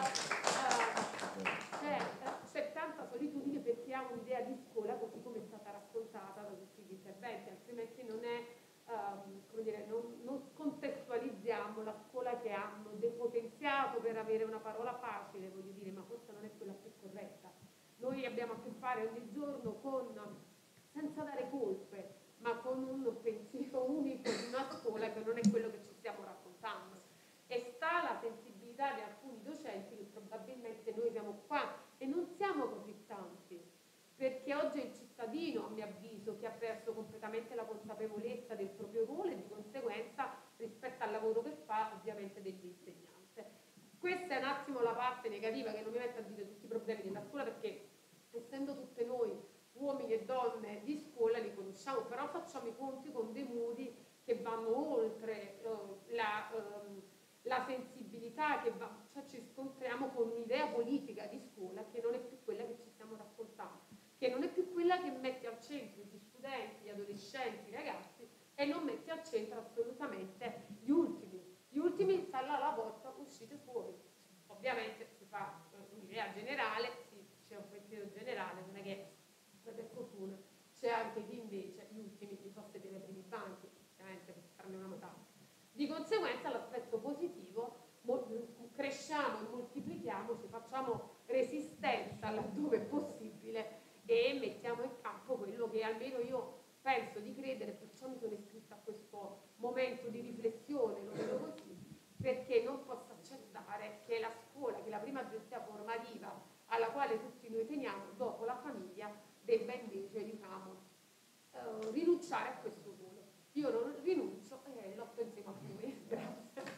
eh, c'è, c'è tanta solitudine per chi ha un'idea di scuola così come è stata raccontata da tutti gli interventi, altrimenti non è, um, come dire, non, non contestualizziamo la scuola che hanno depotenziato per avere una parola facile, voglio dire, ma forse non è quella più corretta. Noi abbiamo a che fare ogni giorno con, senza dare colpe, ma con un pensiero unico di una scuola che non è quello che ci stiamo raccontando. E sta la sensibilità di alcuni docenti che probabilmente noi siamo qua e non siamo così tanti, perché oggi è il cittadino, a mio avviso, che ha perso completamente la consapevolezza del proprio ruolo e di conseguenza rispetto al lavoro che fa, ovviamente dell'insegnante. Questa è un attimo la parte negativa, che non mi mette a dire tutti i problemi della scuola, perché essendo tutte noi uomini e donne di scuola li conosciamo, però facciamo i conti con dei muri che vanno oltre uh, la, um, la sensibilità, che va, cioè ci scontriamo con un'idea politica di scuola che non è più quella che ci stiamo raccontando, che non è più quella che mette al centro gli studenti, gli adolescenti, i ragazzi, e non mette al centro assolutamente gli ultimi. Gli ultimi stanno alla porta, uscite fuori. Ovviamente si fa un'idea generale, sì, c'è un pensiero generale, non è che per fortuna c'è anche chi invece gli ultimi li fa sedere ai primi banchi, ovviamente per farne una metafora. Di conseguenza l'aspetto positivo, cresciamo e moltiplichiamoci, facciamo resistenza laddove è possibile e mettiamo in campo quello che almeno io penso di credere, perciò mi sono iscritta a questo momento di riflessione, lo vedo così, perché non posso accettare che la scuola, che la prima agenzia formativa alla quale tutti noi teniamo, dopo la famiglia, debba invece, diciamo, eh, rinunciare a questo ruolo. Io non rinuncio e lotto insieme a voi. Grazie.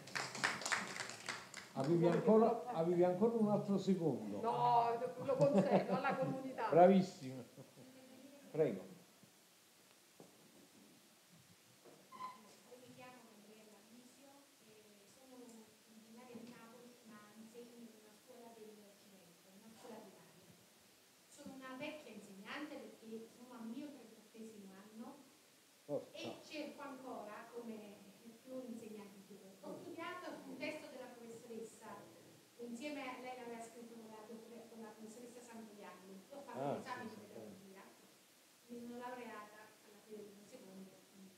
Avevi ancora, avevi ancora un altro secondo? No, lo concedo alla comunità. Bravissimo. Prego. E cerco ancora, come più insegnanti più. Ho studiato un testo della professoressa, insieme a lei l'aveva scritto con la, con la professoressa Santoianni. Ho fatto ah, l'esame di pedagogia, mi sono laureata alla fine del secondo.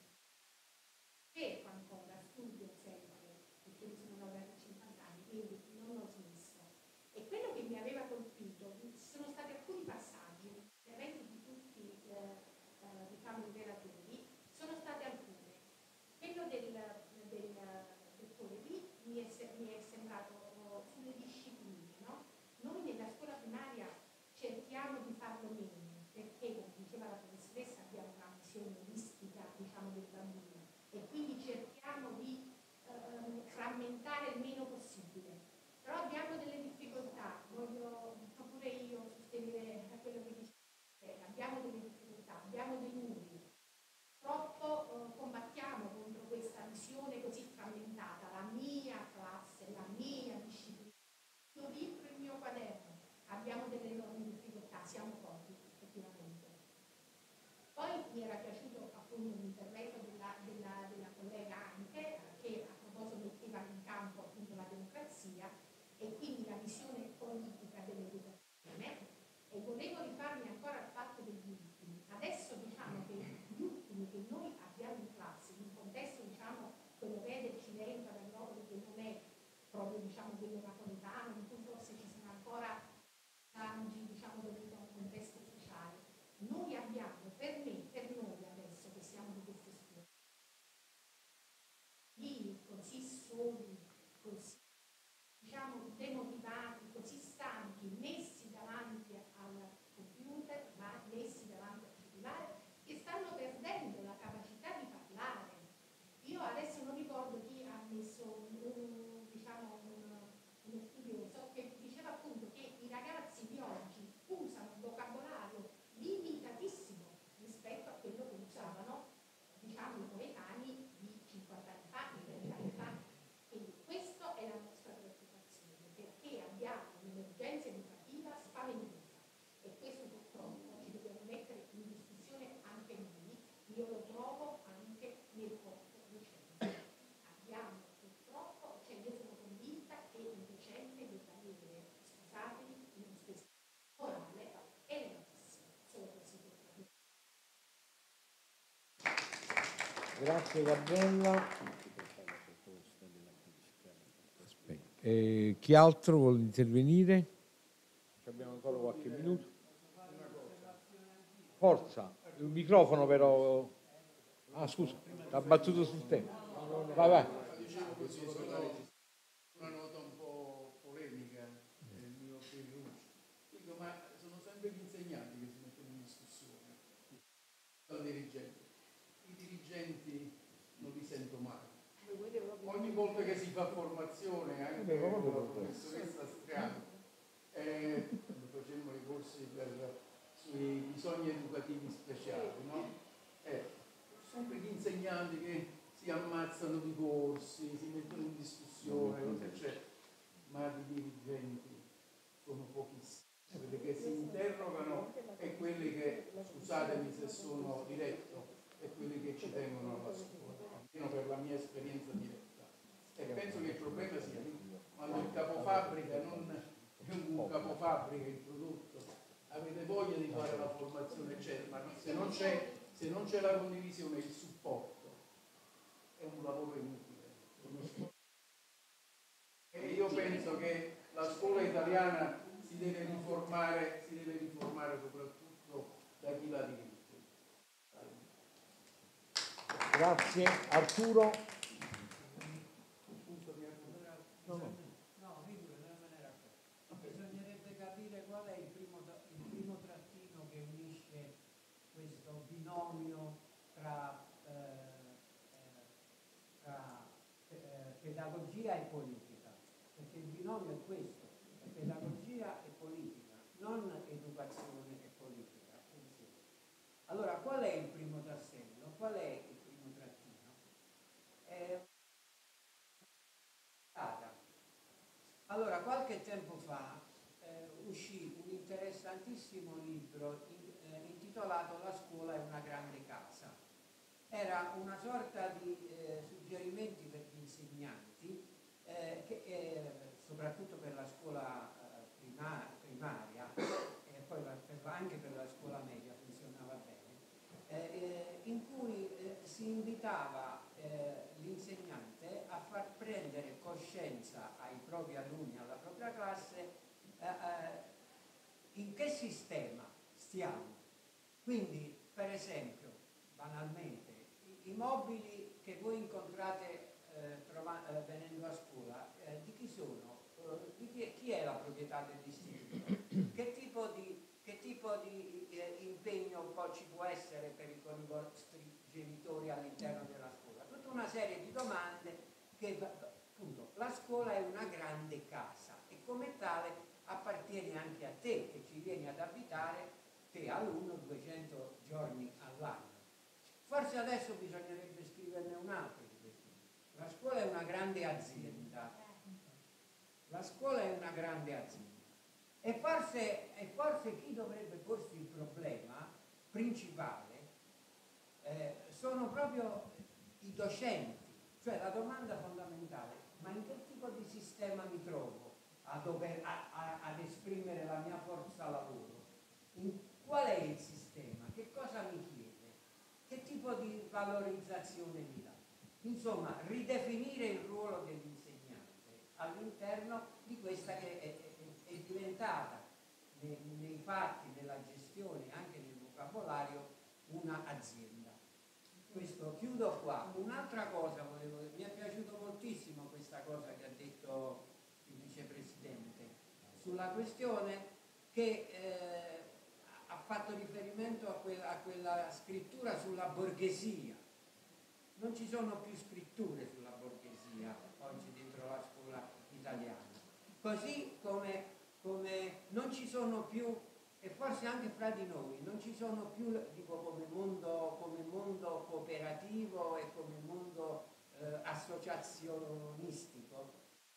Cerco ancora, studio sempre, perché mi sono laureata a cinquanta anni, quindi non ho smesso. E quello che mi aveva colpito, ci sono stati alcuni passaggi, ovviamente di tutti eh, eh, diciamo i relatori, sono state alcune. Quello del, del, del Polevi mi, mi è sembrato oh, sulle discipline, no? Noi nella scuola primaria cerchiamo di farlo meno, perché, come diceva la professoressa, abbiamo una visione olistica, diciamo, del bambino, e quindi cerchiamo di eh, frammentare il meno possibile. Però abbiamo delle difficoltà, voglio pure io sostenere quello che dice, abbiamo delle difficoltà, abbiamo dei muri. Purtroppo eh, combattiamo contro questa visione così frammentata, la mia classe, la mia disciplina, io dentro il mio quaderno, abbiamo delle enormi difficoltà, siamo pochi effettivamente. Poi mi era piaciuto appunto l'intervento della, della, della collega anche, che a proposito metteva in campo appunto la democrazia e quindi la visione politica dell'educazione, e volevo rifarmi ancora al fatto degli ultimi. Adesso diciamo che gli ultimi che noi abbiamo in classe, in un contesto diciamo quello che è del Cilento, dell'Europa, che non è proprio diciamo quello napoletano, in cui forse ci sono ancora tanti diciamo dovuti a un contesto sociale. Noi abbiamo, per me, per noi adesso che siamo di queste scuole, lì così soli, così diciamo demotivati, così stanchi, messi davanti al computer, ma messi davanti al cellulare, che stanno perdendo la capacità di parlare. Io adesso non ricordo chi ha messo un, un, diciamo, un, uno studioso che diceva appunto che i ragazzi di oggi usano un vocabolario limitatissimo rispetto a quello che usavano Grazie Gabriella. Eh, chi altro vuole intervenire? Abbiamo ancora qualche minuto. Forza, il microfono però. Ah scusa, ha battuto sul tema. Vai, vai. Una nota un po' polemica del mio Pierlucci. Dico, ma sono sempre gli insegnanti che si mettono in discussione dal dirigente. I dirigenti non li sento mai. Ogni volta che si fa formazione, anche con la professoressa Striano, eh, quando facevamo i corsi per, sui bisogni educativi speciali, no? Eh, sempre gli insegnanti che si ammazzano di corsi, si mettono in discussione, cose c'è, ma di dirigenti sono pochissimi. Quelli che si interrogano e quelli che, scusatemi se sono diretto, e quelli che ci tengono alla scuola, almeno per la mia esperienza diretta. E penso che il problema sia lì, quando il capofabbrica non è un capofabbrica il prodotto, avete voglia di fare la formazione eccetera, ma se non c'è, se non c'è la condivisione, il supporto, è un lavoro inutile. E io penso che la scuola italiana si deve riformare, si deve riformare soprattutto da chi la dirige. Grazie. Arturo? No, no. No, figura, non me ne era accorto. Bisognerebbe capire qual è il primo, il primo trattino che unisce questo binomio tra, eh, eh, tra eh, pedagogia e politica, perché il binomio è questo, è pedagogia e politica, non educazione e politica. Allora, qual è il primo tassello? Qual è il primo trattino? Eh, Allora, qualche tempo fa eh, uscì un interessantissimo libro in, eh, intitolato La scuola è una grande casa. Era una sorta di eh, suggerimenti per gli insegnanti, eh, che, eh, soprattutto per la scuola eh, prima, primaria e poi la, per, anche per la scuola media funzionava bene, eh, in cui eh, si invitava eh, l'insegnante a far prendere coscienza ai propri alunni, alla propria classe, eh, eh, in che sistema stiamo. Quindi, per esempio, banalmente, i, i mobili che voi incontrate eh, trova, eh, venendo a scuola, eh, di chi sono? Eh, di chi, è, chi è la proprietà dell'istituto? Che tipo di, che tipo di eh, impegno poi ci può essere per i, con i vostri genitori all'interno della scuola? Tutta una serie di domande che, appunto, la scuola è una grande casa e come tale appartiene anche a te che ci vieni ad abitare, te alunno, duecento giorni all'anno. Forse adesso bisognerebbe scriverne un altro di questo. La scuola è una grande azienda. La scuola è una grande azienda. E forse, e forse chi dovrebbe porsi il problema principale eh, sono proprio i docenti. Cioè la domanda fondamentale, ma in che tipo di sistema mi trovo a dover, a, a, ad esprimere la mia forza lavoro? In, qual è il sistema? Che cosa mi chiede? Che tipo di valorizzazione mi dà? Insomma, ridefinire il ruolo dell'insegnante all'interno di questa che è, è, è diventata nei, nei fatti della gestione, anche nel vocabolario, una azienda. Questo chiudo qua. Un'altra cosa volevo, mi è piaciuto moltissimo questa cosa che ha detto il vicepresidente sulla questione che eh, ha fatto riferimento a quella, a quella scrittura sulla borghesia. Non ci sono più scritture sulla borghesia oggi dentro la scuola italiana, così come, come non ci sono più, e forse anche fra di noi, non ci sono più, dico, come mondo, come mondo cooperativo e come mondo eh, associazionistico.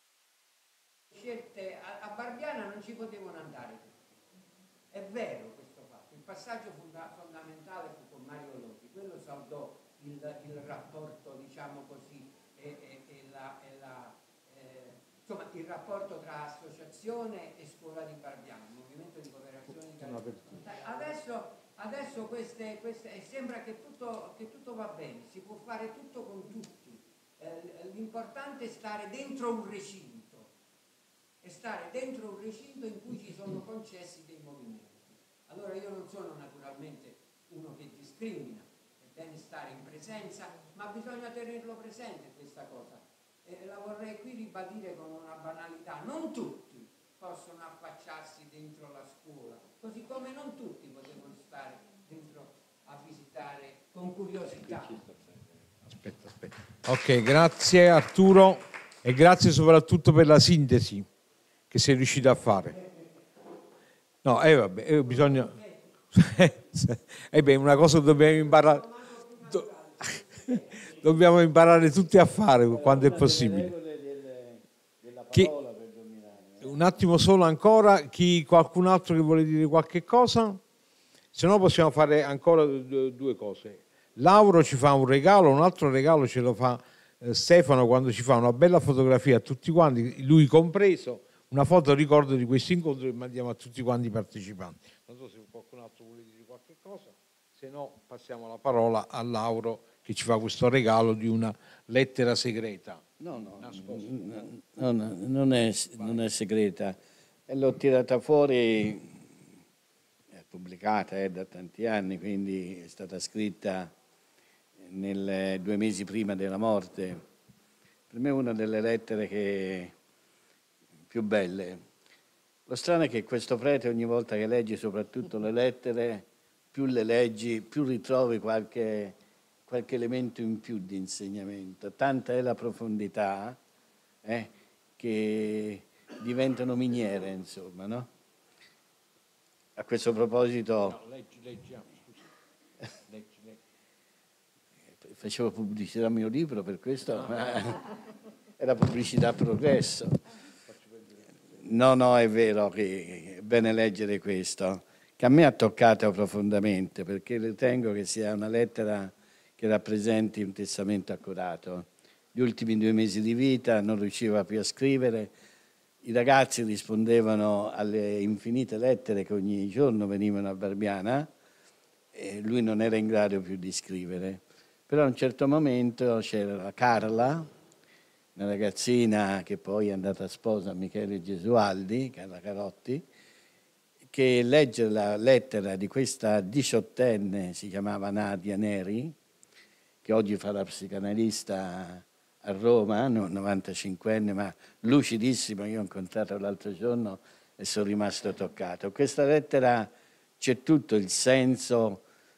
Scelte, a, a Barbiana non ci potevano andare tutti. È vero questo fatto. Il passaggio fonda, fondamentale fu con Mario Loti, quello saldò il, il rapporto, diciamo così, e, e, e la, e la, eh, insomma, il rapporto tra associazione e scuola di Barbiano, movimento di cooperazione italiana. Adesso, adesso queste, queste, sembra che tutto, che tutto va bene, si può fare tutto con tutti, eh, l'importante è stare dentro un recinto, è stare dentro un recinto in cui ci sono concessi dei movimenti. Allora io non sono naturalmente uno che discrimina, è bene stare in presenza, ma bisogna tenerlo presente questa cosa. E la vorrei qui ribadire con una banalità: non tutti possono affacciarsi dentro la scuola, così come non tutti potevano stare dentro a visitare con curiosità. Aspetta, aspetta. Ok, grazie Arturo e grazie soprattutto per la sintesi che sei riuscito a fare. No, eh vabbè, eh, bisogna... eh beh, una cosa dobbiamo imparare... Do... dobbiamo imparare tutti a fare quando è possibile. Chi... Un attimo solo ancora, chi, qualcun altro che vuole dire qualche cosa? Se no possiamo fare ancora due cose. Lauro ci fa un regalo, un altro regalo ce lo fa eh, Stefano quando ci fa una bella fotografia a tutti quanti, lui compreso, una foto ricordo di questo incontro che mandiamo a tutti quanti i partecipanti. Non so se qualcun altro vuole dire qualche cosa, se no passiamo la parola a Lauro che ci fa questo regalo di una lettera segreta. No, no, no, no, non, è, non è segreta, e l'ho tirata fuori, è pubblicata eh, da tanti anni, quindi è stata scritta nel, due mesi prima della morte. Per me è una delle lettere che, più belle. Lo strano è che questo prete ogni volta che leggi soprattutto le lettere, più le leggi, più ritrovi qualche... qualche elemento in più di insegnamento, tanta è la profondità eh, che diventano miniere, insomma, no? A questo proposito... No, leggi, leggiamo, scusa. Leggi, leggi. Facevo pubblicità al mio libro, per questo no. Era pubblicità a progresso. No, no, è vero che è bene leggere questo, che a me ha toccato profondamente, perché ritengo che sia una lettera che rappresenti un testamento accurato. Gli ultimi due mesi di vita non riusciva più a scrivere, i ragazzi rispondevano alle infinite lettere che ogni giorno venivano a Barbiana e lui non era in grado più di scrivere. Però a un certo momento c'era Carla, una ragazzina che poi è andata sposa a Michele Gesualdi, Carla Carotti, che legge la lettera di questa diciottenne, si chiamava Nadia Neri, che oggi fa la psicanalista a Roma, novantacinquenne, ma lucidissima. Io ho incontrato l'altro giorno e sono rimasto toccato. Questa lettera c'è tutto il senso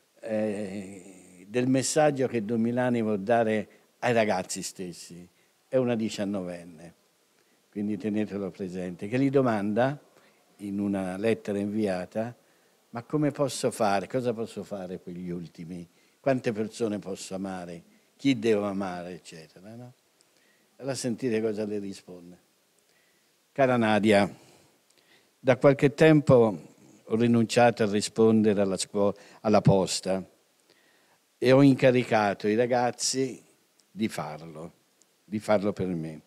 eh, del messaggio che Don Milani vuol dare ai ragazzi stessi. È una diciannovenne, quindi tenetelo presente, che gli domanda in una lettera inviata: ma come posso fare, cosa posso fare per gli ultimi? Quante persone posso amare? Chi devo amare? Eccetera. No? Allora sentite cosa le risponde. Cara Nadia, da qualche tempo ho rinunciato a rispondere alla, scuola, alla posta e ho incaricato i ragazzi di farlo, di farlo per me.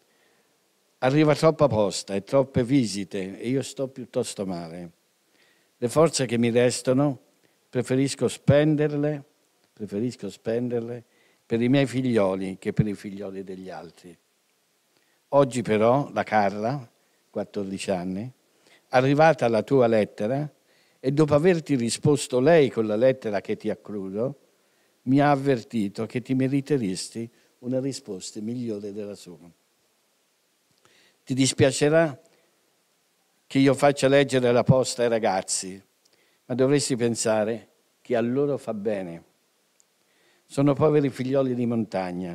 Arriva troppa posta e troppe visite e io sto piuttosto male. Le forze che mi restano preferisco spenderle Preferisco spenderle per i miei figlioli che per i figlioli degli altri. Oggi però la Carla, quattordici anni, arrivata alla tua lettera e dopo averti risposto lei con la lettera che ti accludo, mi ha avvertito che ti meriteresti una risposta migliore della sua. Ti dispiacerà che io faccia leggere la posta ai ragazzi, ma dovresti pensare che a loro fa bene. Sono poveri figlioli di montagna,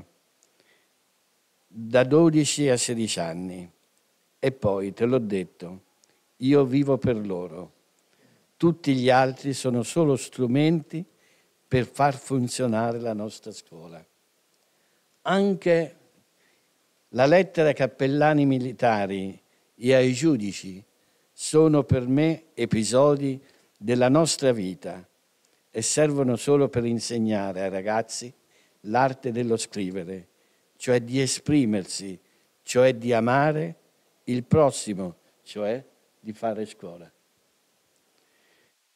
da dodici a sedici anni. E poi, te l'ho detto, io vivo per loro. Tutti gli altri sono solo strumenti per far funzionare la nostra scuola. Anche la lettera ai cappellani militari e ai giudici sono per me episodi della nostra vita e servono solo per insegnare ai ragazzi l'arte dello scrivere, cioè di esprimersi, cioè di amare il prossimo, cioè di fare scuola.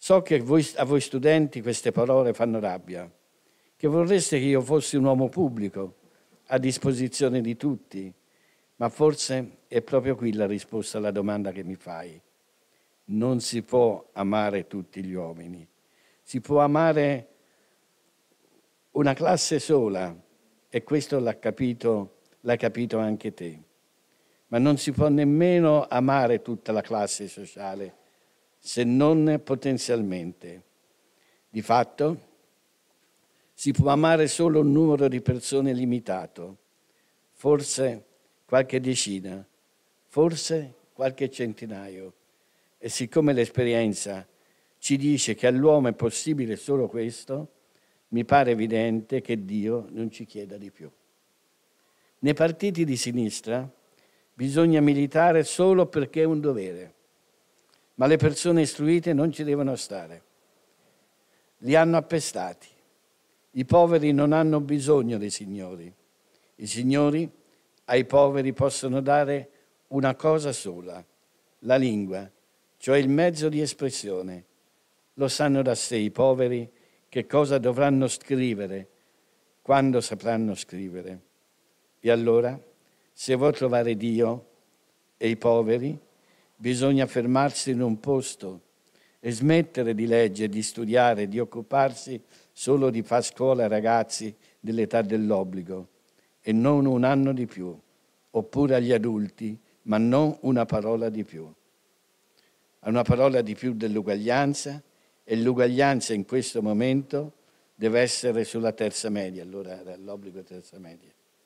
So che voi, a voi studenti queste parole fanno rabbia, che vorreste che io fossi un uomo pubblico, a disposizione di tutti, ma forse è proprio qui la risposta alla domanda che mi fai. Non si può amare tutti gli uomini, si può amare una classe sola, e questo l'ha capito, l'hai capito anche te. Ma non si può nemmeno amare tutta la classe sociale, se non potenzialmente. Di fatto, si può amare solo un numero di persone limitato, forse qualche decina, forse qualche centinaio. E siccome l'esperienza ci dice che all'uomo è possibile solo questo, mi pare evidente che Dio non ci chieda di più. Nei partiti di sinistra bisogna militare solo perché è un dovere, ma le persone istruite non ci devono stare. Li hanno appestati. I poveri non hanno bisogno dei signori. I signori ai poveri possono dare una cosa sola, la lingua, cioè il mezzo di espressione. Lo sanno da sé i poveri che cosa dovranno scrivere quando sapranno scrivere. E allora, se vuoi trovare Dio e i poveri, bisogna fermarsi in un posto e smettere di leggere, di studiare, di occuparsi solo di far scuola ai ragazzi dell'età dell'obbligo e non un anno di più, oppure agli adulti, ma non una parola di più. Una parola di più dell'uguaglianza, e l'uguaglianza in questo momento deve essere sulla terza media, allora era l'obbligo terza media.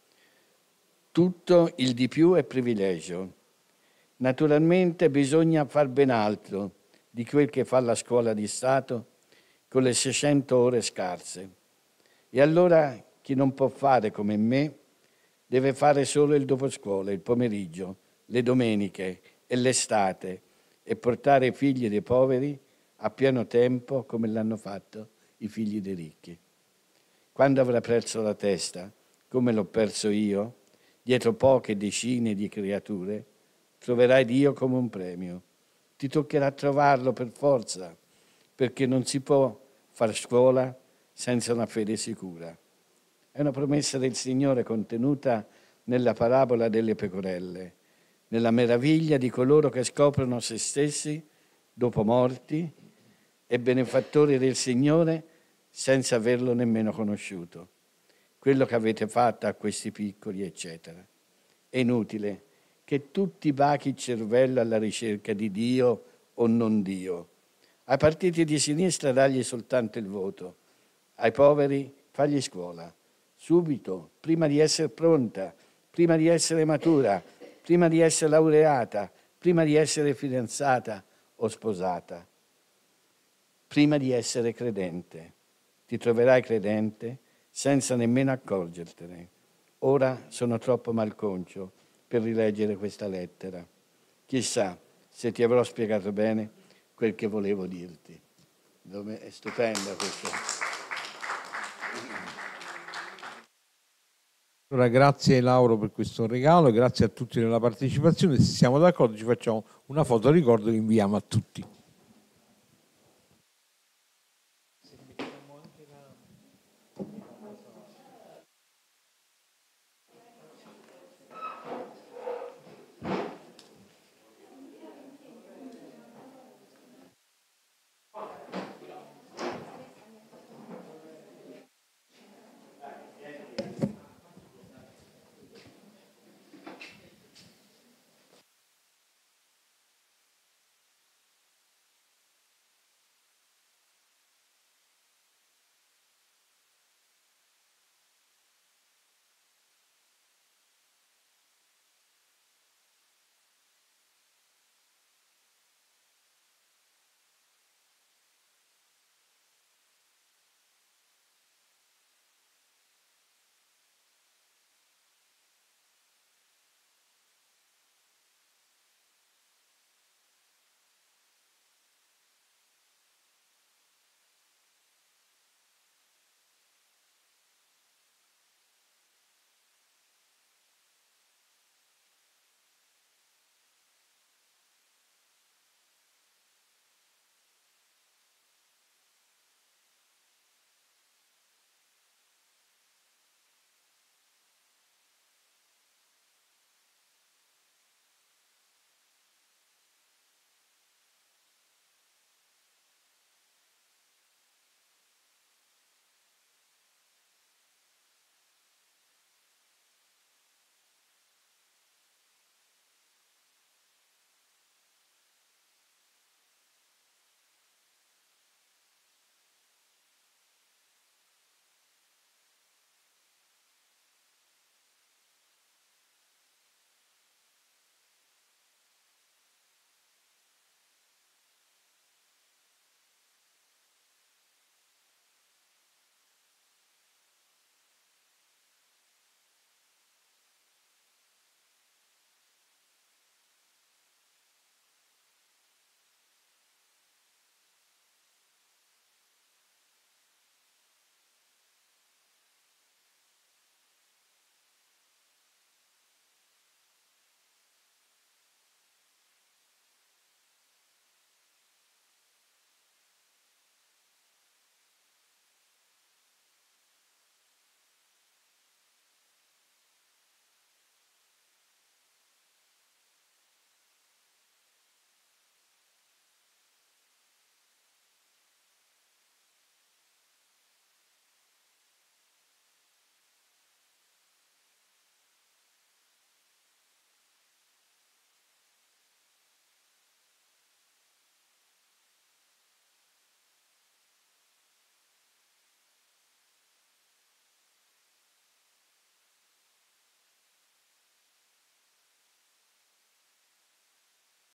Tutto il di più è privilegio. Naturalmente bisogna far ben altro di quel che fa la scuola di Stato con le seicento ore scarse. E allora chi non può fare come me deve fare solo il doposcuola, il pomeriggio, le domeniche e l'estate e portare i figli dei poveri a pieno tempo come l'hanno fatto i figli dei ricchi. Quando avrà perso la testa, come l'ho perso io, dietro poche decine di creature, troverai Dio come un premio. Ti toccherà trovarlo per forza, perché non si può far scuola senza una fede sicura. È una promessa del Signore contenuta nella parabola delle pecorelle, nella meraviglia di coloro che scoprono se stessi dopo morti e benefattori del Signore senza averlo nemmeno conosciuto. Quello che avete fatto a questi piccoli, eccetera. È inutile che tutti bachi il cervello alla ricerca di Dio o non Dio. Ai partiti di sinistra dagli soltanto il voto, ai poveri fagli scuola, subito, prima di essere pronta, prima di essere matura, prima di essere laureata, prima di essere fidanzata o sposata, prima di essere credente. Ti troverai credente senza nemmeno accorgertene. Ora sono troppo malconcio per rileggere questa lettera. Chissà se ti avrò spiegato bene quel che volevo dirti. È stupenda questa. Allora, grazie Lauro per questo regalo, grazie a tutti della partecipazione. Se siamo d'accordo ci facciamo una foto ricordo che inviamo a tutti.